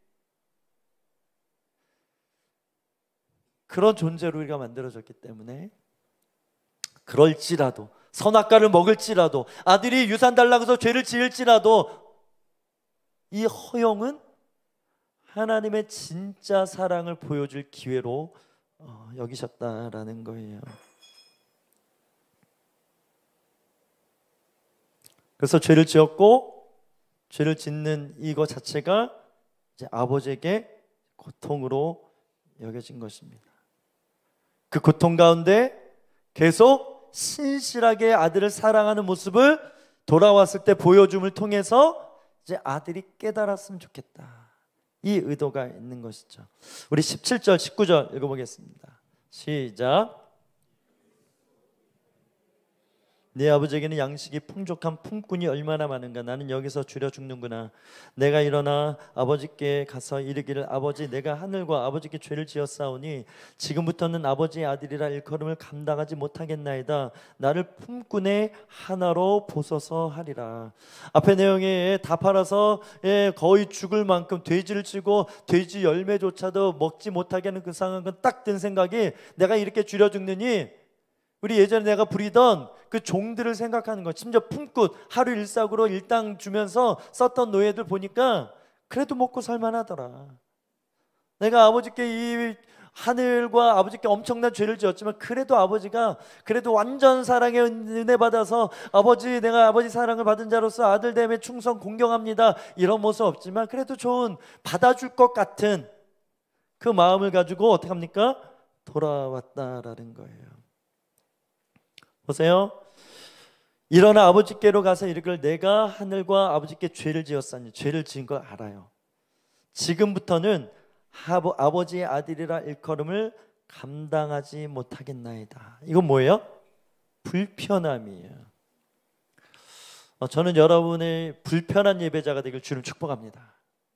그런 존재로 우리가 만들어졌기 때문에 그럴지라도, 선악과를 먹을지라도, 아들이 유산 달라고 해서 죄를 지을지라도 이 허용은 하나님의 진짜 사랑을 보여줄 기회로 여기셨다라는 거예요. 그래서 죄를 지었고, 죄를 짓는 이거 자체가 이제 아버지에게 고통으로 여겨진 것입니다. 그 고통 가운데 계속 신실하게 아들을 사랑하는 모습을 돌아왔을 때 보여줌을 통해서 이제 아들이 깨달았으면 좋겠다, 이 의도가 있는 것이죠. 우리 17절 19절 읽어보겠습니다. 시작. 네 아버지에게는 양식이 풍족한 품꾼이 얼마나 많은가. 나는 여기서 줄여 죽는구나. 내가 일어나 아버지께 가서 이르기를, 아버지, 내가 하늘과 아버지께 죄를 지었사오니 지금부터는 아버지의 아들이라 일컬음을 감당하지 못하겠나이다. 나를 품꾼의 하나로 보소서 하리라. 앞에 내용에 다 팔아서 거의 죽을 만큼 돼지를 치고 돼지 열매조차도 먹지 못하게 하는 그 상황은 딱 든 생각이, 내가 이렇게 줄여 죽느니 우리 예전에 내가 부리던 그 종들을 생각하는 거. 심지어 품꾼, 하루 일삭으로 일당 주면서 썼던 노예들 보니까 그래도 먹고 살만하더라. 내가 아버지께 이 하늘과 아버지께 엄청난 죄를 지었지만 그래도 아버지가 그래도 완전 사랑의 은혜 받아서, 아버지, 내가 아버지 사랑을 받은 자로서 아들됨에 충성 공경합니다, 이런 모습 없지만 그래도 좋은, 받아줄 것 같은 그 마음을 가지고 어떻게 합니까? 돌아왔다라는 거예요. 보세요. 일어나 아버지께로 가서 이르기를 내가 하늘과 아버지께 죄를 지었사니 죄를 지은 걸 알아요. 지금부터는 아버지의 아들이라 일컬음을 감당하지 못하겠나이다. 이건 뭐예요? 불편함이에요. 저는 여러분의 불편한 예배자가 되길 주님 축복합니다.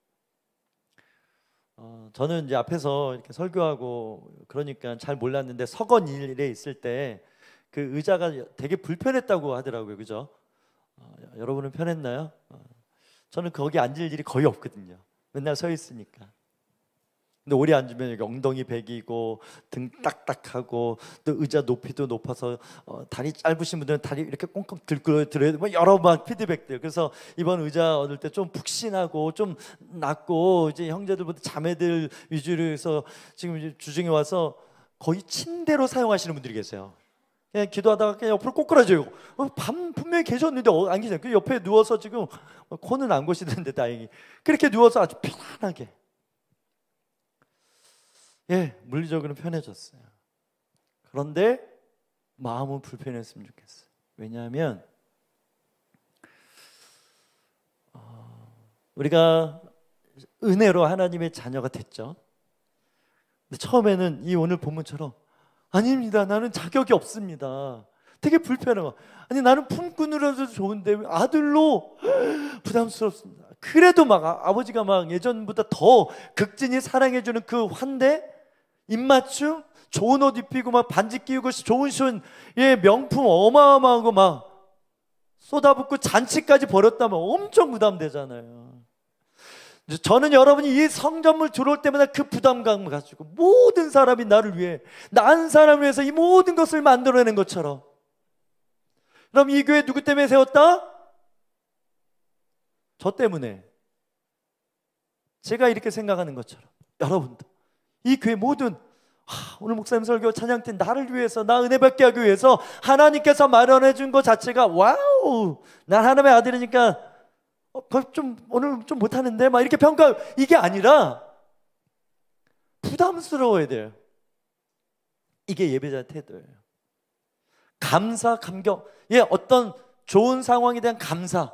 저는 이제 앞에서 이렇게 설교하고 그러니까 잘 몰랐는데 서건 일에 있을 때 그 의자가 되게 불편했다고 하더라고요. 그죠? 여러분은 편했나요? 저는 거기 앉을 일이 거의 없거든요. 맨날 서 있으니까. 근데 오래 앉으면 여기 엉덩이 베기고 등 딱딱하고 또 의자 높이도 높아서 다리 짧으신 분들은 다리 이렇게 꽁꽁 들어야 뭐 여러 막 피드백들. 그래서 이번 의자 얻을 때 좀 푹신하고 좀 낮고 이제 형제들보다 자매들 위주로 해서 지금 이제 주중에 와서 거의 침대로 사용하시는 분들이 계세요. 그냥 기도하다가 그냥 옆으로 꼬꾸라져요. 밤 분명히 계셨는데 안 계세요. 그 옆에 누워서 지금 코는 안 고시던데 다행히 그렇게 누워서 아주 편안하게. 물리적으로는 편해졌어요. 그런데 마음은 불편했으면 좋겠어요. 왜냐하면 우리가 은혜로 하나님의 자녀가 됐죠. 근데 처음에는 이 오늘 본문처럼 아닙니다. 나는 자격이 없습니다. 되게 불편해요. 아니 나는 품꾼으로도 좋은데 아들로 부담스럽습니다. 그래도 막 아버지가 막 예전보다 더 극진히 사랑해주는 그 환대, 입맞춤, 좋은 옷 입히고 막 반지 끼우고 좋은 션, 명품 어마어마하고 막 쏟아붓고 잔치까지 벌였다면 엄청 부담되잖아요. 저는 여러분이 이 성전물 들어올 때마다 그 부담감을 가지고 모든 사람이 나를 위해 난 사람을 위해서 이 모든 것을 만들어내는 것처럼, 그럼 이 교회 누구 때문에 세웠다? 저 때문에. 제가 이렇게 생각하는 것처럼 여러분도 이 교회 모든 오늘 목사님 설교 찬양 때 나를 위해서, 나 은혜 받게 하기 위해서 하나님께서 마련해 준 것 자체가 와우, 난 하나님의 아들이니까 좀 오늘 좀 못하는데 막 이렇게 평가, 이게 아니라 부담스러워야 돼요. 이게 예배자의 태도예요. 감사, 감격, 어떤 좋은 상황에 대한 감사,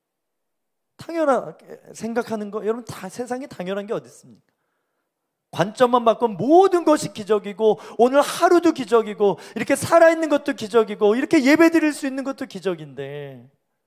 당연하게 생각하는 거, 여러분 다 세상에 당연한 게 어디 있습니까? 관점만 바꾸면 모든 것이 기적이고 오늘 하루도 기적이고 이렇게 살아있는 것도 기적이고 이렇게 예배 드릴 수 있는 것도 기적인데,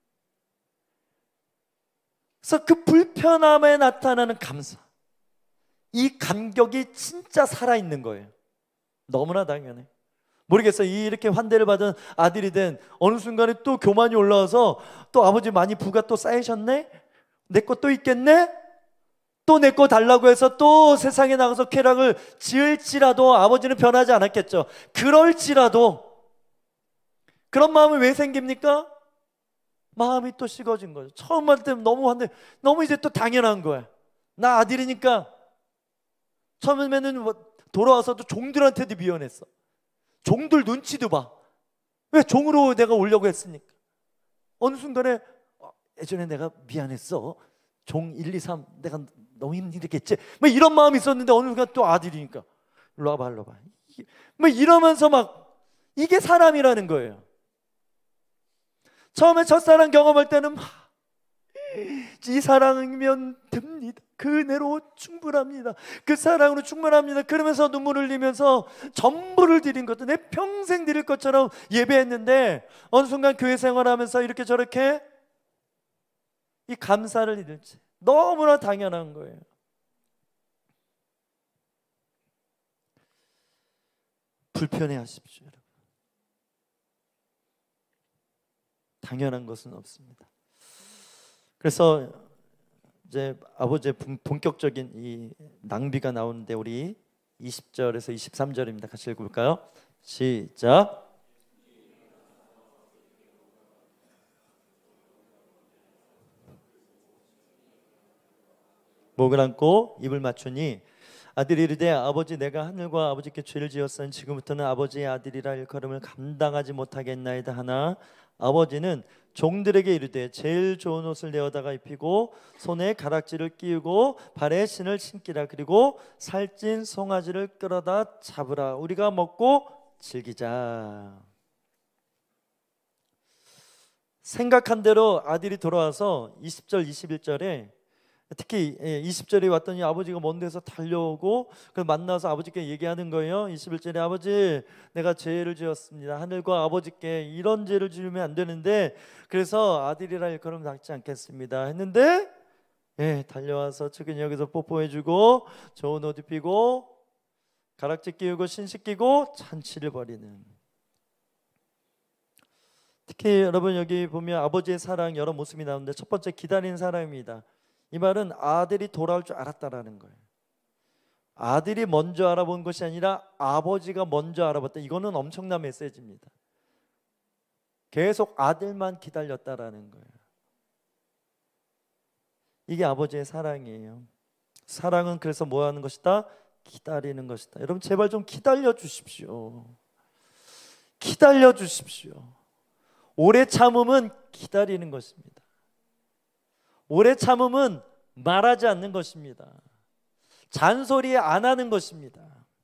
그래서 그 불편함에 나타나는 감사, 이 감격이 진짜 살아있는 거예요. 너무나 당연해. 모르겠어요. 이렇게 환대를 받은 아들이 된 어느 순간에 또 교만이 올라와서 또 아버지 많이 부가 또 쌓이셨네? 내 거 또 있겠네? 또 내 거 달라고 해서 또 세상에 나가서 쾌락을 지을지라도 아버지는 변하지 않았겠죠. 그럴지라도 그런 마음이 왜 생깁니까? 마음이 또 식어진 거죠. 처음 할 때 너무 환대, 너무 이제 또 당연한 거야. 나 아들이니까. 처음에는 돌아와서도 종들한테도 미안했어. 종들 눈치도 봐. 왜 종으로 내가 오려고 했으니까. 어느 순간에 예전에 내가 미안했어. 종 1, 2, 3 내가 너무 힘들겠지. 뭐 이런 마음이 있었는데 어느 순간 또 아들이니까 일로 와봐, 일로 와봐. 뭐 이러면서 막 이게 사람이라는 거예요. 처음에 첫사랑 경험할 때는 이 사랑이면 됩니다. 그 은혜로 충분합니다. 그 사랑으로 충분합니다. 그러면서 눈물을 흘리면서 전부를 드린 것도 내 평생 드릴 것처럼 예배했는데 어느 순간 교회 생활하면서 이렇게 저렇게 이 감사를 잃을지 너무나 당연한 거예요. 불편해 하십시오, 여러분. 당연한 것은 없습니다. 그래서 이제 아버지의 본격적인 이 낭비가 나오는데 우리 20절에서 23절입니다. 같이 읽어볼까요? 시작. 목을 안고 입을 맞추니 아들이 이르되 아버지 내가 하늘과 아버지께 죄를 지었으니 지금부터는 아버지의 아들이라 일컬음을 감당하지 못하겠나이다 하나 아버지는 종들에게 이르되 제일 좋은 옷을 내어다가 입히고 손에 가락지를 끼우고 발에 신을 신기라. 그리고 살찐 송아지를 끌어다 잡으라. 우리가 먹고 즐기자. 생각한 대로 아들이 돌아와서 20절 21절에 특히 20절에 왔더니 아버지가 먼 데서 달려오고 만나서 아버지께 얘기하는 거예요. 21절에 아버지, 내가 죄를 지었습니다. 하늘과 아버지께 이런 죄를 지으면 안 되는데 그래서 아들이라 일컬음 낫지 않겠습니다 했는데, 달려와서 측은역에서 뽀뽀해주고 좋은 옷 입히고 가락지 끼우고 신식 끼고 잔치를 벌이는. 특히 여러분 여기 보면 아버지의 사랑 여러 모습이 나오는데 첫 번째 기다리는 사랑입니다. 이 말은 아들이 돌아올 줄 알았다라는 거예요. 아들이 먼저 알아본 것이 아니라 아버지가 먼저 알아봤다. 이거는 엄청난 메시지입니다. 계속 아들만 기다렸다라는 거예요. 이게 아버지의 사랑이에요. 사랑은 그래서 뭐 하는 것이다? 기다리는 것이다. 여러분 제발 좀 기다려 주십시오. 기다려 주십시오. 오래 참음은 기다리는 것입니다. 오래 참음은 말하지 않는 것입니다. 잔소리 안 하는 것입니다.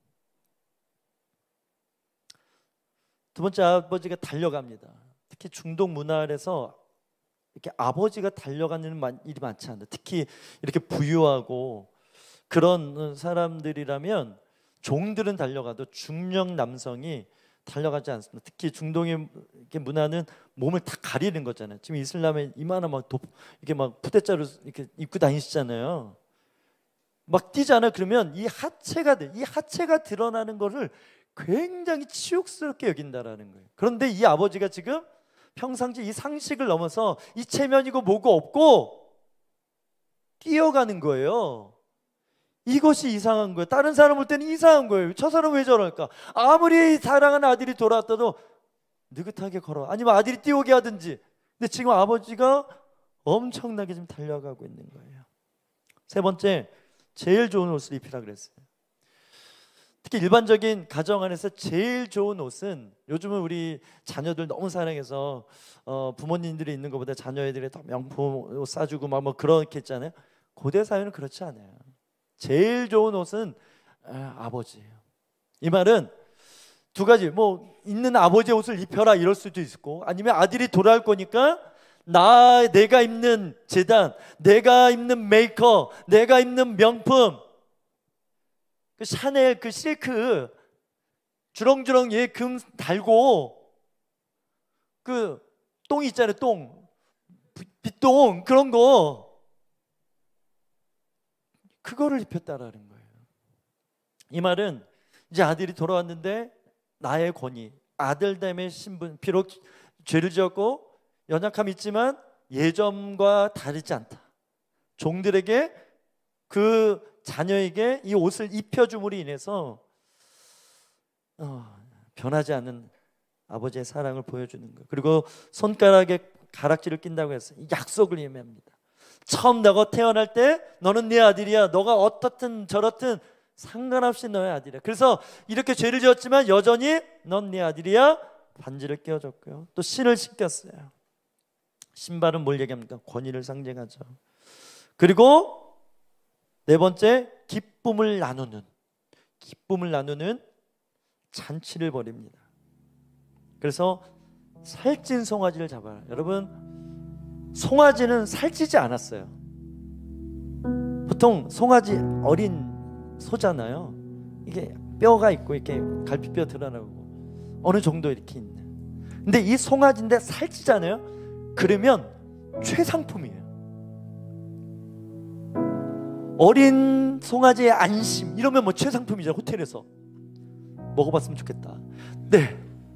두 번째, 아버지가 달려갑니다. 특히 중동 문화에서 이렇게 아버지가 달려가는 일이 많지 않아요. 특히 이렇게 부유하고 그런 사람들이라면 종들은 달려가도 중년 남성이 달려가지 않습니다. 특히 중동의 문화는 몸을 다 가리는 거잖아요. 지금 이슬람에 이만한 이렇게 막 푸대자루 이렇게 입고 다니시잖아요. 막 뛰잖아요. 그러면 이 하체가 드러나는 것을 굉장히 치욕스럽게 여긴다라는 거예요. 그런데 이 아버지가 지금 평상시 이 상식을 넘어서 이 체면이고 뭐고 없고 뛰어가는 거예요. 이것이 이상한 거예요. 다른 사람 볼 때는 이상한 거예요. 저 사람 왜 저럴까? 아무리 사랑하는 아들이 돌아왔다도 느긋하게 걸어, 아니면 아들이 뛰어오게 하든지. 근데 지금 아버지가 엄청나게 지금 달려가고 있는 거예요. 세 번째, 제일 좋은 옷을 입히라 그랬어요. 특히 일반적인 가정 안에서 제일 좋은 옷은, 요즘은 우리 자녀들 너무 사랑해서 부모님들이 있는 것보다 자녀애들이 더 명품 옷 싸주고 막 뭐 그렇게 했잖아요. 고대 사회는 그렇지 않아요. 제일 좋은 옷은 아버지예요. 이 말은 두 가지, 뭐 있는 아버지의 옷을 입혀라 이럴 수도 있고, 아니면 아들이 돌아올 거니까 내가 입는 제단, 내가 입는 메이커, 내가 입는 명품, 그 샤넬 그 실크 주렁주렁 금 달고 그 똥 있잖아요. 똥, 빗똥, 그런 거, 그거를 입혔다라는 거예요. 이 말은 이제 아들이 돌아왔는데 나의 권위, 아들됨의 신분, 비록 죄를 지었고 연약함이 있지만 예전과 다르지 않다. 종들에게, 그 자녀에게 이 옷을 입혀줌으로 인해서 변하지 않는 아버지의 사랑을 보여주는 거예요. 그리고 손가락에 가락지를 낀다고 해서 약속을 의미합니다. 처음 너가 태어날 때 너는 네 아들이야. 너가 어떻든 저렇든 상관없이 너의 아들이야. 그래서 이렇게 죄를 지었지만 여전히 넌 네 아들이야. 반지를 끼워줬고요. 또 신을 신겼어요. 신발은 뭘 얘기합니까? 권위를 상징하죠. 그리고 네 번째, 기쁨을 나누는 잔치를 벌입니다. 그래서 살찐 송아지를 잡아라. 여러분, 송아지는 살찌지 않았어요. 보통 송아지 어린 소잖아요. 이게 뼈가 있고 이렇게 갈비뼈 드러나고 어느 정도 이렇게 있는. 근데 이 송아지인데 살찌잖아요. 그러면 최상품이에요. 어린 송아지의 안심 이러면 뭐 최상품이죠. 호텔에서 먹어봤으면 좋겠다. 네,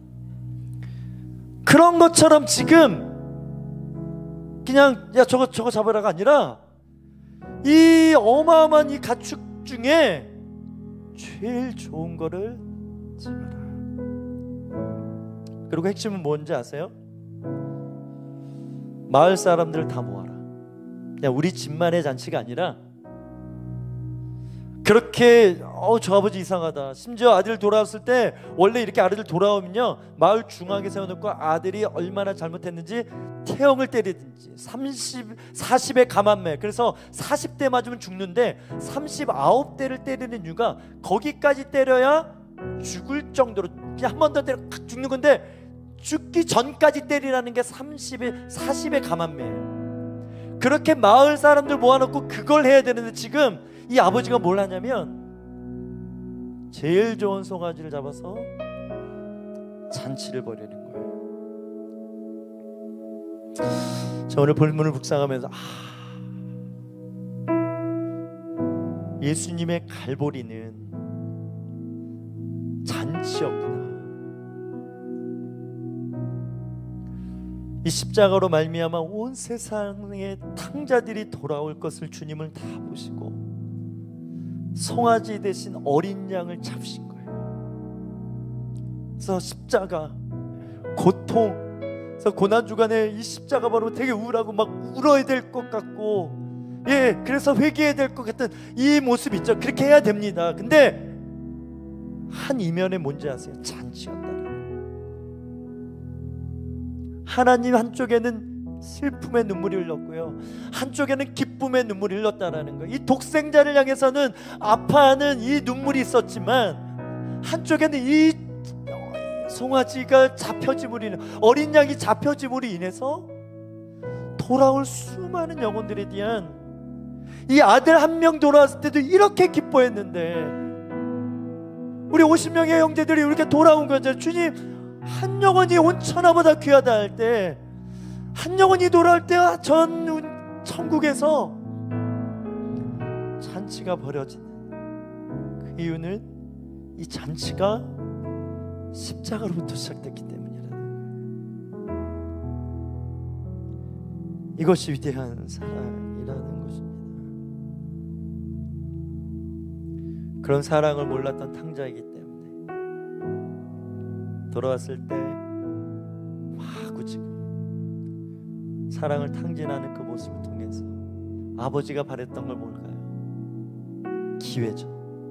그런 것처럼 지금 그냥 야 저거 잡으라가 아니라 이 어마어마한 이 가축 중에 제일 좋은 거를 잡아라. 그리고 핵심은 뭔지 아세요? 마을 사람들을 다 모아라. 그냥 우리 집만의 잔치가 아니라, 그렇게 저 아버지 이상하다. 심지어 아들 돌아왔을 때 원래 이렇게 아들 돌아오면요, 마을 중앙에 세워놓고 아들이 얼마나 잘못했는지 태형을 때리든지 40의 가만매, 그래서 40대 맞으면 죽는데 39대를 때리는 이유가 거기까지 때려야 죽을 정도로, 그냥 한 번 더 때려 칵 죽는 건데 죽기 전까지 때리라는 게 30에 40의 감한매예요. 그렇게 마을 사람들 모아놓고 그걸 해야 되는데 지금 이 아버지가 뭘 하냐면 제일 좋은 송아지를 잡아서 잔치를 벌이는 거예요. 저 오늘 본문을 묵상하면서 예수님의 갈보리는 잔치였구나. 이 십자가로 말미암아 온 세상의 탕자들이 돌아올 것을 주님을 다 보시고 송아지 대신 어린 양을 잡으신 거예요. 그래서 십자가, 고통, 그래서 고난주간에 이 십자가 바로 되게 우울하고 막 울어야 될 것 같고, 그래서 회개해야 될 것 같은 이 모습 있죠. 그렇게 해야 됩니다. 근데 한 이면에 뭔지 아세요? 잔치였다는. 하나님 한쪽에는 슬픔의 눈물이 흘렀고요, 한쪽에는 기쁨의 눈물이 흘렀다라는 거예요. 이 독생자를 향해서는 아파하는 이 눈물이 있었지만 한쪽에는 이 송아지가 잡혀짐으로 인해, 어린 양이 잡혀짐으로 인해서 돌아올 수많은 영혼들에 대한, 이 아들 한 명 돌아왔을 때도 이렇게 기뻐했는데 우리 50명의 형제들이 이렇게 돌아온 거죠. 주님, 한 영혼이 온 천하보다 귀하다 할 때, 한 영혼이 돌아올 때 전 천국에서 잔치가 벌어지는 그 이유는 이 잔치가 십자가로부터 시작됐기 때문이라는 거예요. 이것이 위대한 사랑이라는 것입니다. 그런 사랑을 몰랐던 탕자이기 때문에 돌아왔을 때 마구지금 사랑을 탕진하는 그 모습을 통해서 아버지가 바랬던 걸 뭘까요? 기회죠.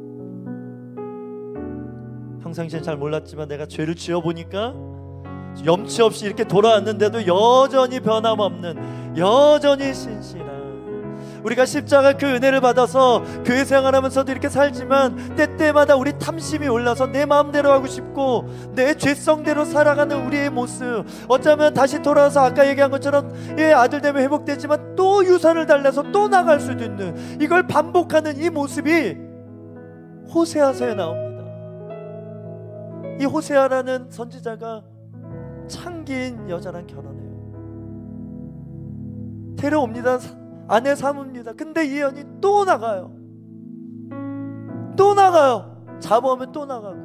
평상시엔 잘 몰랐지만 내가 죄를 지어보니까 염치 없이 이렇게 돌아왔는데도 여전히 변함없는, 여전히 신실한, 우리가 십자가 그 은혜를 받아서 교회 생활하면서도 이렇게 살지만 때때마다 우리 탐심이 올라서 내 마음대로 하고 싶고 내 죄성대로 살아가는 우리의 모습, 어쩌면 다시 돌아와서 아까 얘기한 것처럼 아들 되면 회복되지만 또 유산을 달래서 또 나갈 수도 있는, 이걸 반복하는 이 모습이 호세아서에 나옵니다. 이 호세아라는 선지자가 창기인 여자랑 결혼해요. 데려옵니다. 아내 삼읍니다. 근데 이 연이 또 나가요. 또 나가요. 잡아오면 또 나가고.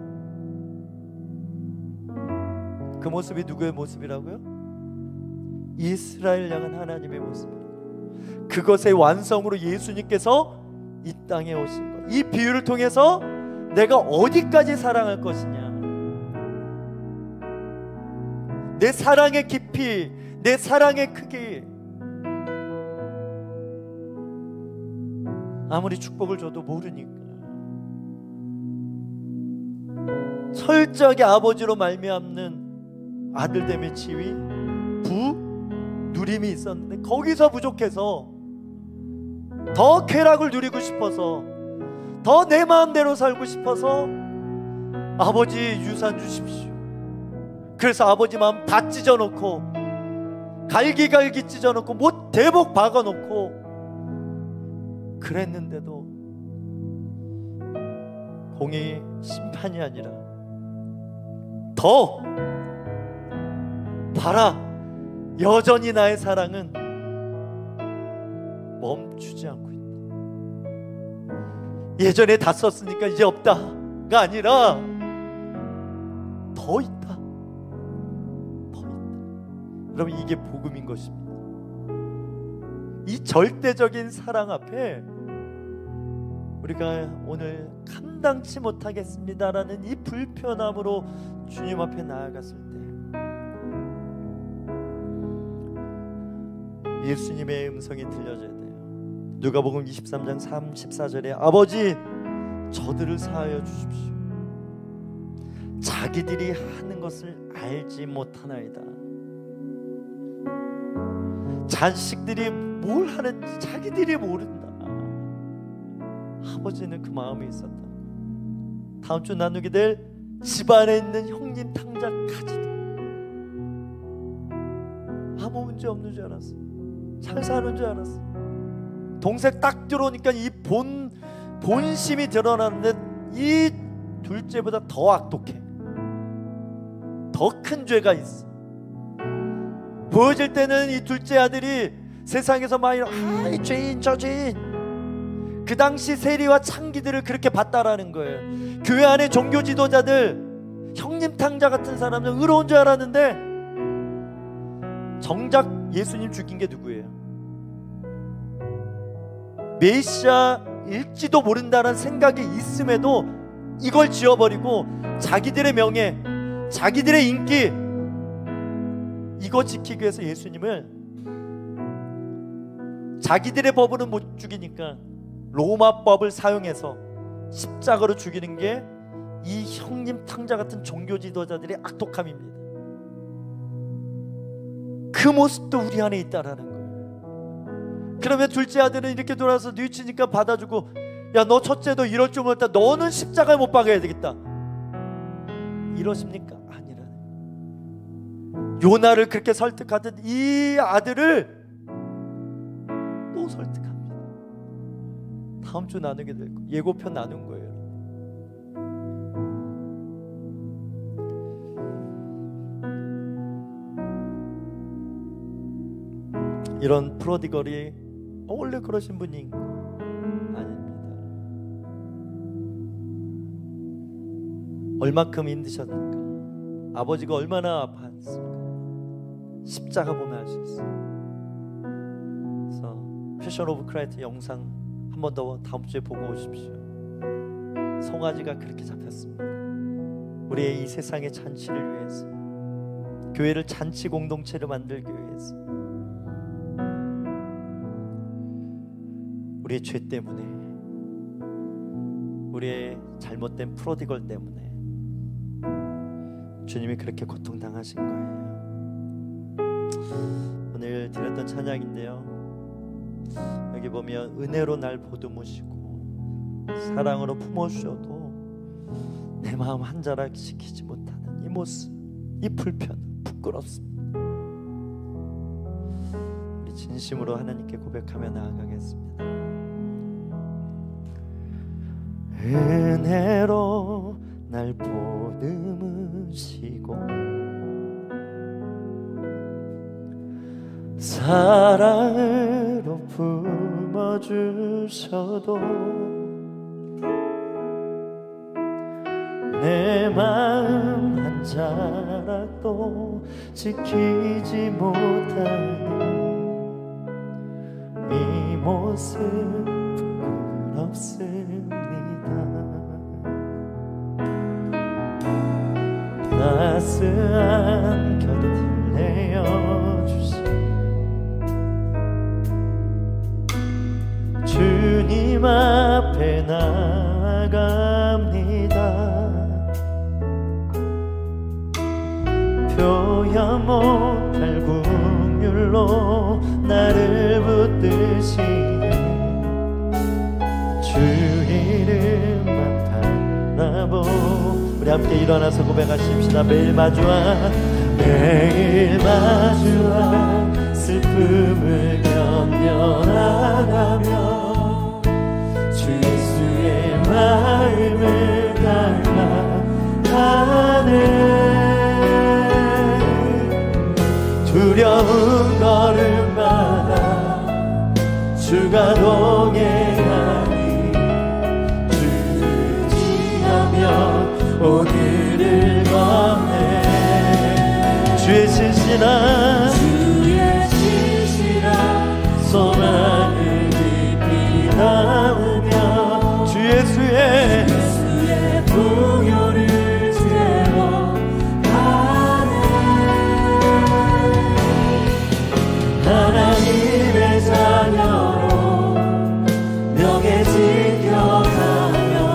그 모습이 누구의 모습이라고요? 이스라엘 향한 하나님의 모습이라고요. 그것의 완성으로 예수님께서 이 땅에 오신 것. 이 비유를 통해서 내가 어디까지 사랑할 것이냐, 내 사랑의 깊이, 내 사랑의 크기, 아무리 축복을 줘도 모르니까 철저하게 아버지로 말미암는 아들됨의 지위, 부, 누림이 있었는데 거기서 부족해서 더 쾌락을 누리고 싶어서, 더 내 마음대로 살고 싶어서 아버지 유산 주십시오. 그래서 아버지 마음 다 찢어놓고 갈기갈기 찢어놓고 못 대복 박아놓고 그랬는데도 공의 심판이 아니라 더 봐라, 여전히 나의 사랑은 멈추지 않고 있다. 예전에 다 썼으니까 이제 없다가 아니라 더 있다, 더 있다. 여러분, 이게 복음인 것입니다. 이 절대적인 사랑 앞에 우리가 오늘 감당치 못하겠습니다라는 이 불편함으로 주님 앞에 나아갔을 때 예수님의 음성이 들려져야 돼요. 누가복음 23장 34절에 아버지, 저들을 사하여 주십시오. 자기들이 하는 것을 알지 못하나이다. 자식들이 뭘 하는지 자기들이 모른다. 아버지는 그 마음이 있었다. 다음 주 나누게 될 집안에 있는 형님 탕자까지도 아무 문제 없는 줄 알았어. 잘 사는 줄 알았어. 동생 딱 들어오니까 이 본심이 드러나는데 이 둘째보다 더 악독해. 더 큰 죄가 있어. 보여질 때는 이 둘째 아들이 세상에서 막 이 죄인 저 죄인, 그 당시 세리와 창기들을 그렇게 봤다라는 거예요. 교회 안에 종교 지도자들, 형님 탕자 같은 사람은 의로운 줄 알았는데 정작 예수님 죽인 게 누구예요? 메시아일지도 모른다는 생각이 있음에도 이걸 지어버리고 자기들의 명예, 자기들의 인기, 이거 지키기 위해서 예수님을 자기들의 법으로 못 죽이니까 로마법을 사용해서 십자가로 죽이는 게 이 형님 탕자 같은 종교 지도자들의 악독함입니다. 그 모습도 우리 안에 있다라는 거예요. 그러면 둘째 아들은 이렇게 돌아서 뉘치니까 받아주고, 야, 너 첫째도 이럴 줄 몰랐다. 너는 십자가에 못 박아야 되겠다. 이러십니까? 아니라는 거예요. 요나를 그렇게 설득하듯 이 아들을 또 설득합니다. 다음 주 나누게 될 거예요. 예고편 나눈 거예요. 이런 프로디걸이 원래 그러신 분이 아닙니다. 얼마큼 힘드셨는가, 아버지가 얼마나 아팠습니까? 십자가 보면 알 수 있어요. 그래서 패션 오브 크라이스트 영상 한 번 더 다음 주에 보고 오십시오. 송아지가 그렇게 잡혔습니다. 우리의 이 세상의 잔치를 위해서, 교회를 잔치 공동체를 만들기 위해서, 우리의 죄 때문에, 우리의 잘못된 프로디걸 때문에 주님이 그렇게 고통당하신 거예요. 오늘 드렸던 찬양인데요, 여기 보면 은혜로 날 보듬으시고 사랑으로 품어주셔도 내 마음 한 자락 지키지 못하는 이 모습, 이 불편, 부끄럽습니다. 우리 진심으로 하나님께 고백하며 나아가겠습니다. 은혜로 날 보듬으시고 사랑으로 품어주셔도 내 마음 한 자락도 지키지 못하는 이 모습 부끄럽습니다. 따스한 곁을 내어주신 주님 앞에 나아갑니다. 표현 못할 긍휼로 나를 붙드시는 주 이름만 바라보. 우리 함께 일어나서 고백하십시다. 매일 마주한 슬픔을 견뎌나가며 주 예수의 마음을 닮아가네. 두려운 걸음마다 주가 동행하니 주를 지하며 오늘을 건네. 주의 신실한 소망을 깊이 담으며 주 예수의 풍요를 채워가네. 하나님의 자녀로 명예 지켜가며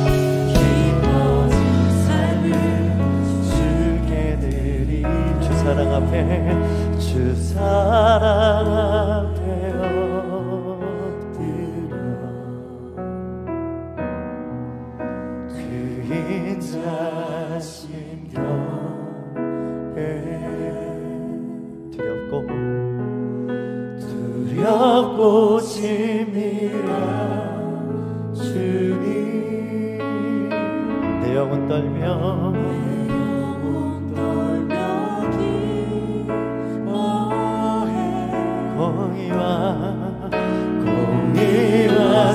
기뻐진 삶을 주게 드리. 주 사랑 앞에, 주 사랑 앞에 엎드려 그 인자심 경외. 두렵고 벽고침이라 주님 내 영혼 떨며 공의와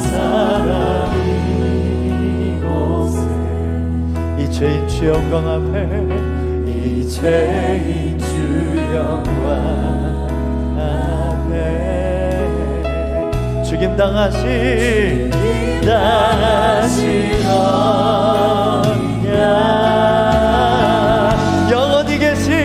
사랑이 이곳에 이 죄인 주 영광 앞에 이 죄인 주 영광 앞에 죽임당하신 영원히 계신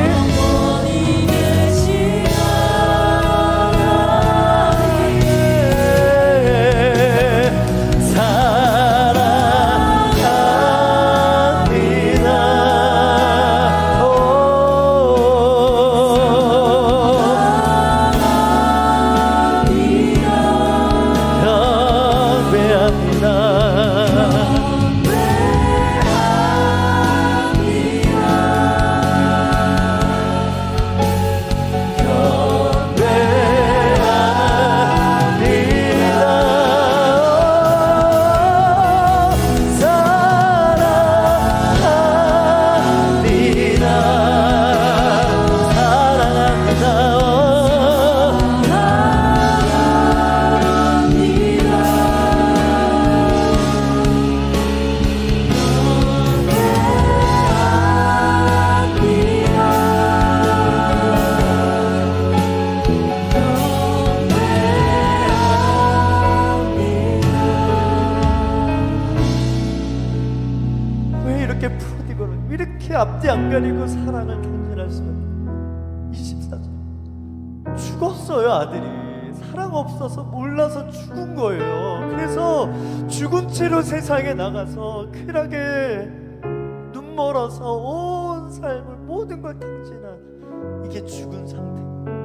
앞뒤 안 가리고 사랑을 견진할 수가 있어요. 24절 죽었어요. 아들이 사랑 없어서 몰라서 죽은 거예요. 그래서 죽은 채로 세상에 나가서 쾌락에 눈 멀어서 온 삶을 모든 걸 탕진한 이게 죽은 상태.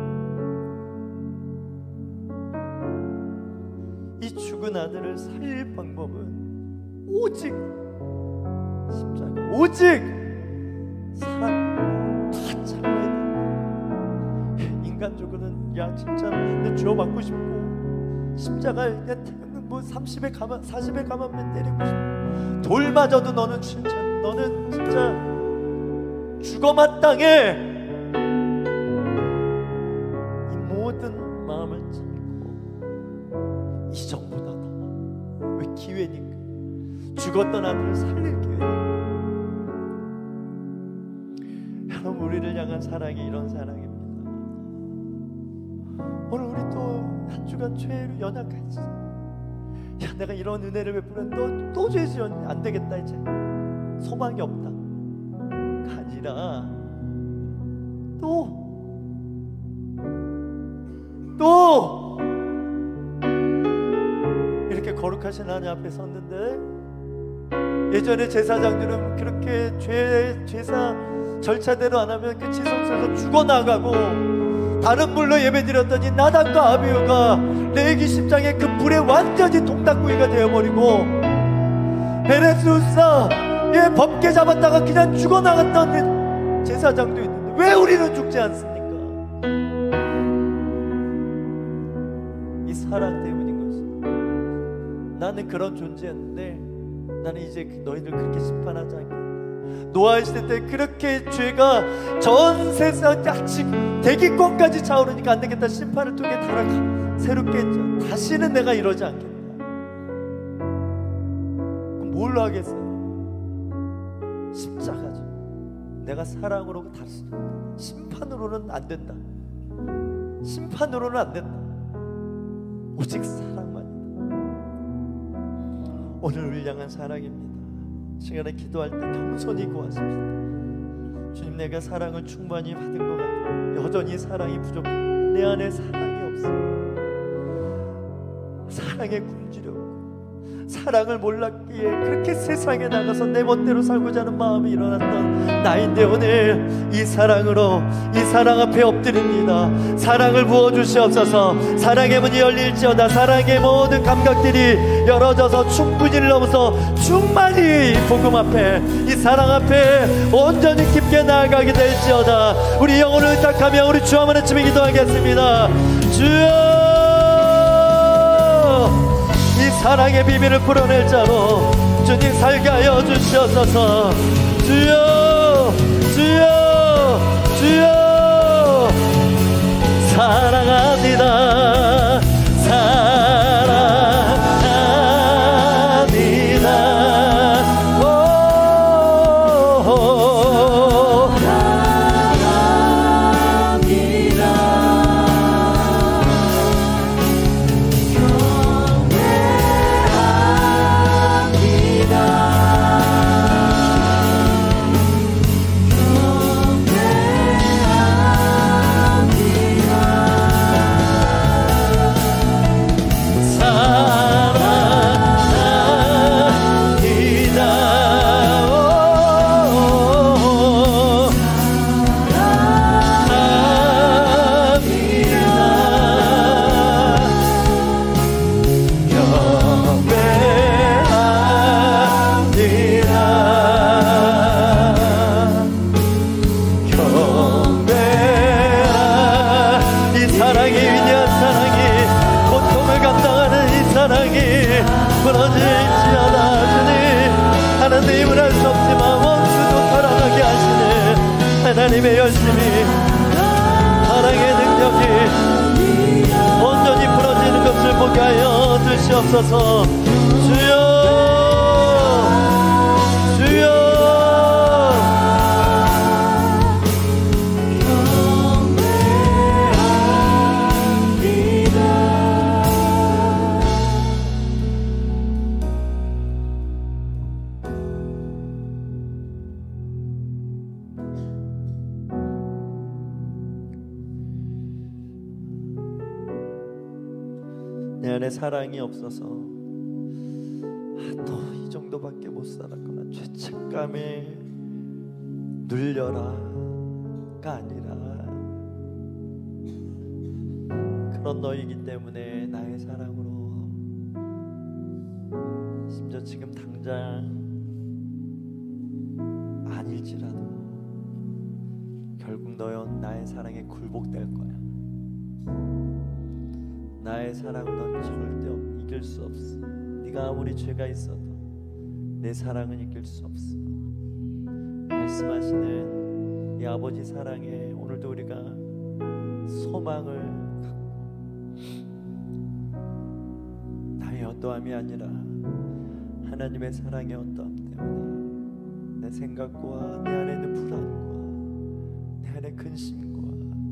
이 죽은 아들을 살릴 방법은 오직 십자가, 오직 사랑 다 참아야 돼. 인간적으로는 야 진짜 내 죄받고 싶고 십자가에 뭐 30에 가만 40에 가만 때리고 싶고 돌 맞아도 너는 진짜 죽어 마땅해. 이 모든 마음을 참고 이전보다 더 왜 기회니까 죽었던 아들을 살릴 기회니까. 우리를 향한 사랑이 이런 사랑입니다. 오늘 우리 또 한 주간 죄로 연약했지. 야 내가 이런 은혜를 베풀었는데 또 죄 지었니? 안 되겠다 이제 소망이 없다. 아니라 또 이렇게 거룩하신 하나님 앞에 섰는데 예전에 제사장들은 그렇게 제사 절차대로 안 하면 그 지성소에서 죽어나가고 다른 불로 예배드렸더니 나답과 아비후가 레위기 10장의 그 불에 완전히 동닭구이가 되어버리고 베레스우사의 법계 잡았다가 그냥 죽어나갔던 제사장도 있는데 왜 우리는 죽지 않습니까? 이 사랑 때문인 것입니다. 나는 그런 존재였는데 나는 이제 너희들 그렇게 심판하지 않겠다. 노아의 시대 때 그렇게 죄가 전 세상 아직 대기권까지 차오르니까 안 되겠다. 심판을 통해 새롭게 했죠. 다시는 내가 이러지 않겠다. 그럼 뭘로 하겠어요? 십자가죠. 내가 사랑으로 다를 수 없다. 심판으로는 안 된다. 심판으로는 안 된다. 오직 사랑만이다. 오늘 우리를 향한 사랑입니다. 시간에 기도할 때 겸손히 구하십시다. 주님 내가 사랑을 충만히 받은 것 같아요. 여전히 사랑이 부족해. 내 안에 사랑이 없어. 사랑에 굶주려. 사랑을 몰랐기에 그렇게 세상에 나가서 내 멋대로 살고자 하는 마음이 일어났던 나인데 오늘 이 사랑으로 이 사랑 앞에 엎드립니다. 사랑을 부어주시옵소서. 사랑의 문이 열릴지어다. 사랑의 모든 감각들이 열어져서 충분히를 넘어서 충만히 복음 앞에 이 사랑 앞에 온전히 깊게 나아가게 될지어다. 우리 영혼을 의탁하며 우리 주 한번 외치며 기도하겠습니다. 주여 이 사랑의 비밀을 풀어낼 자로 주님 살게 하여 주시옵소서. 주여 주여 주여 사랑합니다. 하나님은 할 수 없지만 원수도 살아가게 하시는 하나님의 열심히 사랑의 능력이 온전히 풀어지는 것을 보게 하여 주시옵소서. 주여 주여 내 안에 사랑이 없어서 또 이 정도밖에 못 살았구나, 죄책감에 눌려라가 아니라 그런 너이기 때문에 나의 사랑으로 심지어 지금 당장 아닐지라도 결국 너는 나의 사랑에 굴복될 거야. 나의 사랑은 넌 절대 이길 수 없어. 네가 아무리 죄가 있어도 내 사랑은 이길 수 없어. 말씀하시는 이 아버지 사랑에 오늘도 우리가 소망을 갖고 나의 어떠함이 아니라 하나님의 사랑의 어떠함 때문에 내 생각과 내 안에 있는 불안과 내 안에 근심과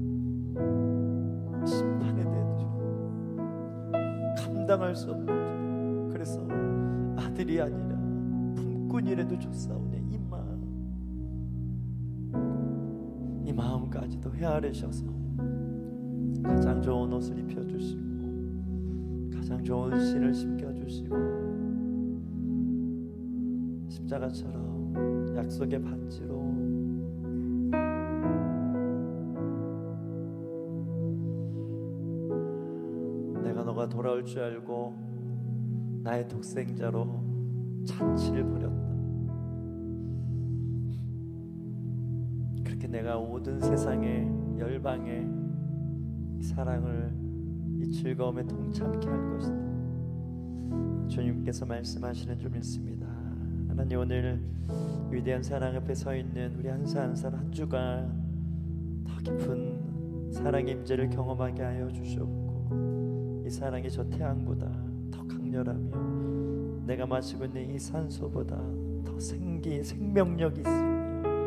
심판에 대해서 감당할 수 없는 줄, 그래서 아들이 아니라 품꾼이라도 좋사오네 이 마음까지도 헤아리셔서 가장 좋은 옷을 입혀주시고 가장 좋은 씨를 심겨주시고 십자가처럼 약속의 반지로 내가 너가 돌아올 줄 알고 나의 독생자로 잔치를 벌였다. 그렇게 내가 모든 세상의 열방의 이 사랑을 이 즐거움에 동참케 할 것이다. 주님께서 말씀하시는 줄 믿습니다. 하나님, 오늘 위대한 사랑 앞에 서 있는 우리 한 사 한 사 한 주간 더 깊은 사랑의 임재를 경험하게 하여 주시옵고 이 사랑이 저 태양보다 더 강렬하며 내가 마시고 있는 이 산소보다 더 생명력이 있으며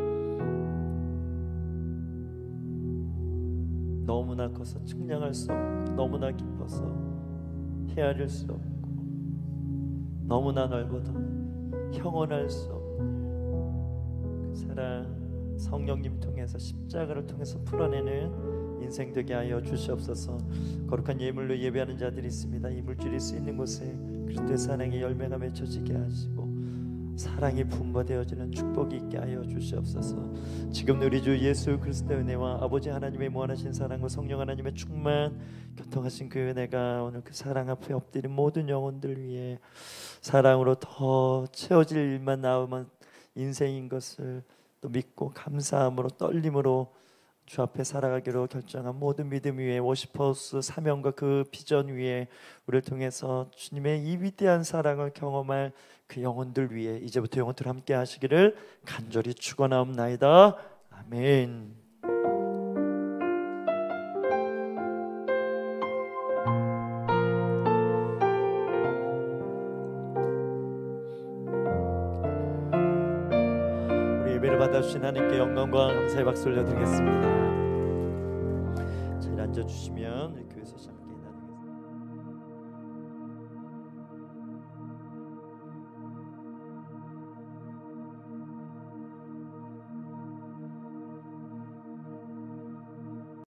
너무나 커서 측량할 수 없고 너무나 깊어서 헤아릴 수 없고 너무나 넓어도 형언할 수 없는 그 사랑 성령님 통해서 십자가를 통해서 풀어내는 인생 되게 하여 주시옵소서. 거룩한 예물로 예배하는 자들이 있습니다. 이 물질이 쓰이는 곳에 그리스도의 사랑의 열매가 맺혀지게 하시고 사랑이 분바되어지는 축복이 있게 하여 주시옵소서. 지금 우리 주 예수 그리스도의 은혜와 아버지 하나님의 무한하신 사랑과 성령 하나님의 충만 교통하신 그 은혜가 오늘 그 사랑 앞에 엎드린 모든 영혼들 위해 사랑으로 더 채워질 일만 나오면 인생인 것을 또 믿고 감사함으로 떨림으로 주 앞에 살아가기로 결정한 모든 믿음 위에 워시퍼스 사명과 그 비전 위에 우리를 통해서 주님의 이 위대한 사랑을 경험할 그 영혼들 위해 이제부터 영혼들 함께 하시기를 간절히 축원하옵나이다. 아멘. 예배를 받아주신 하나님께 영광과 감사의 박수 올려드리겠습니다. 잘 앉아주시면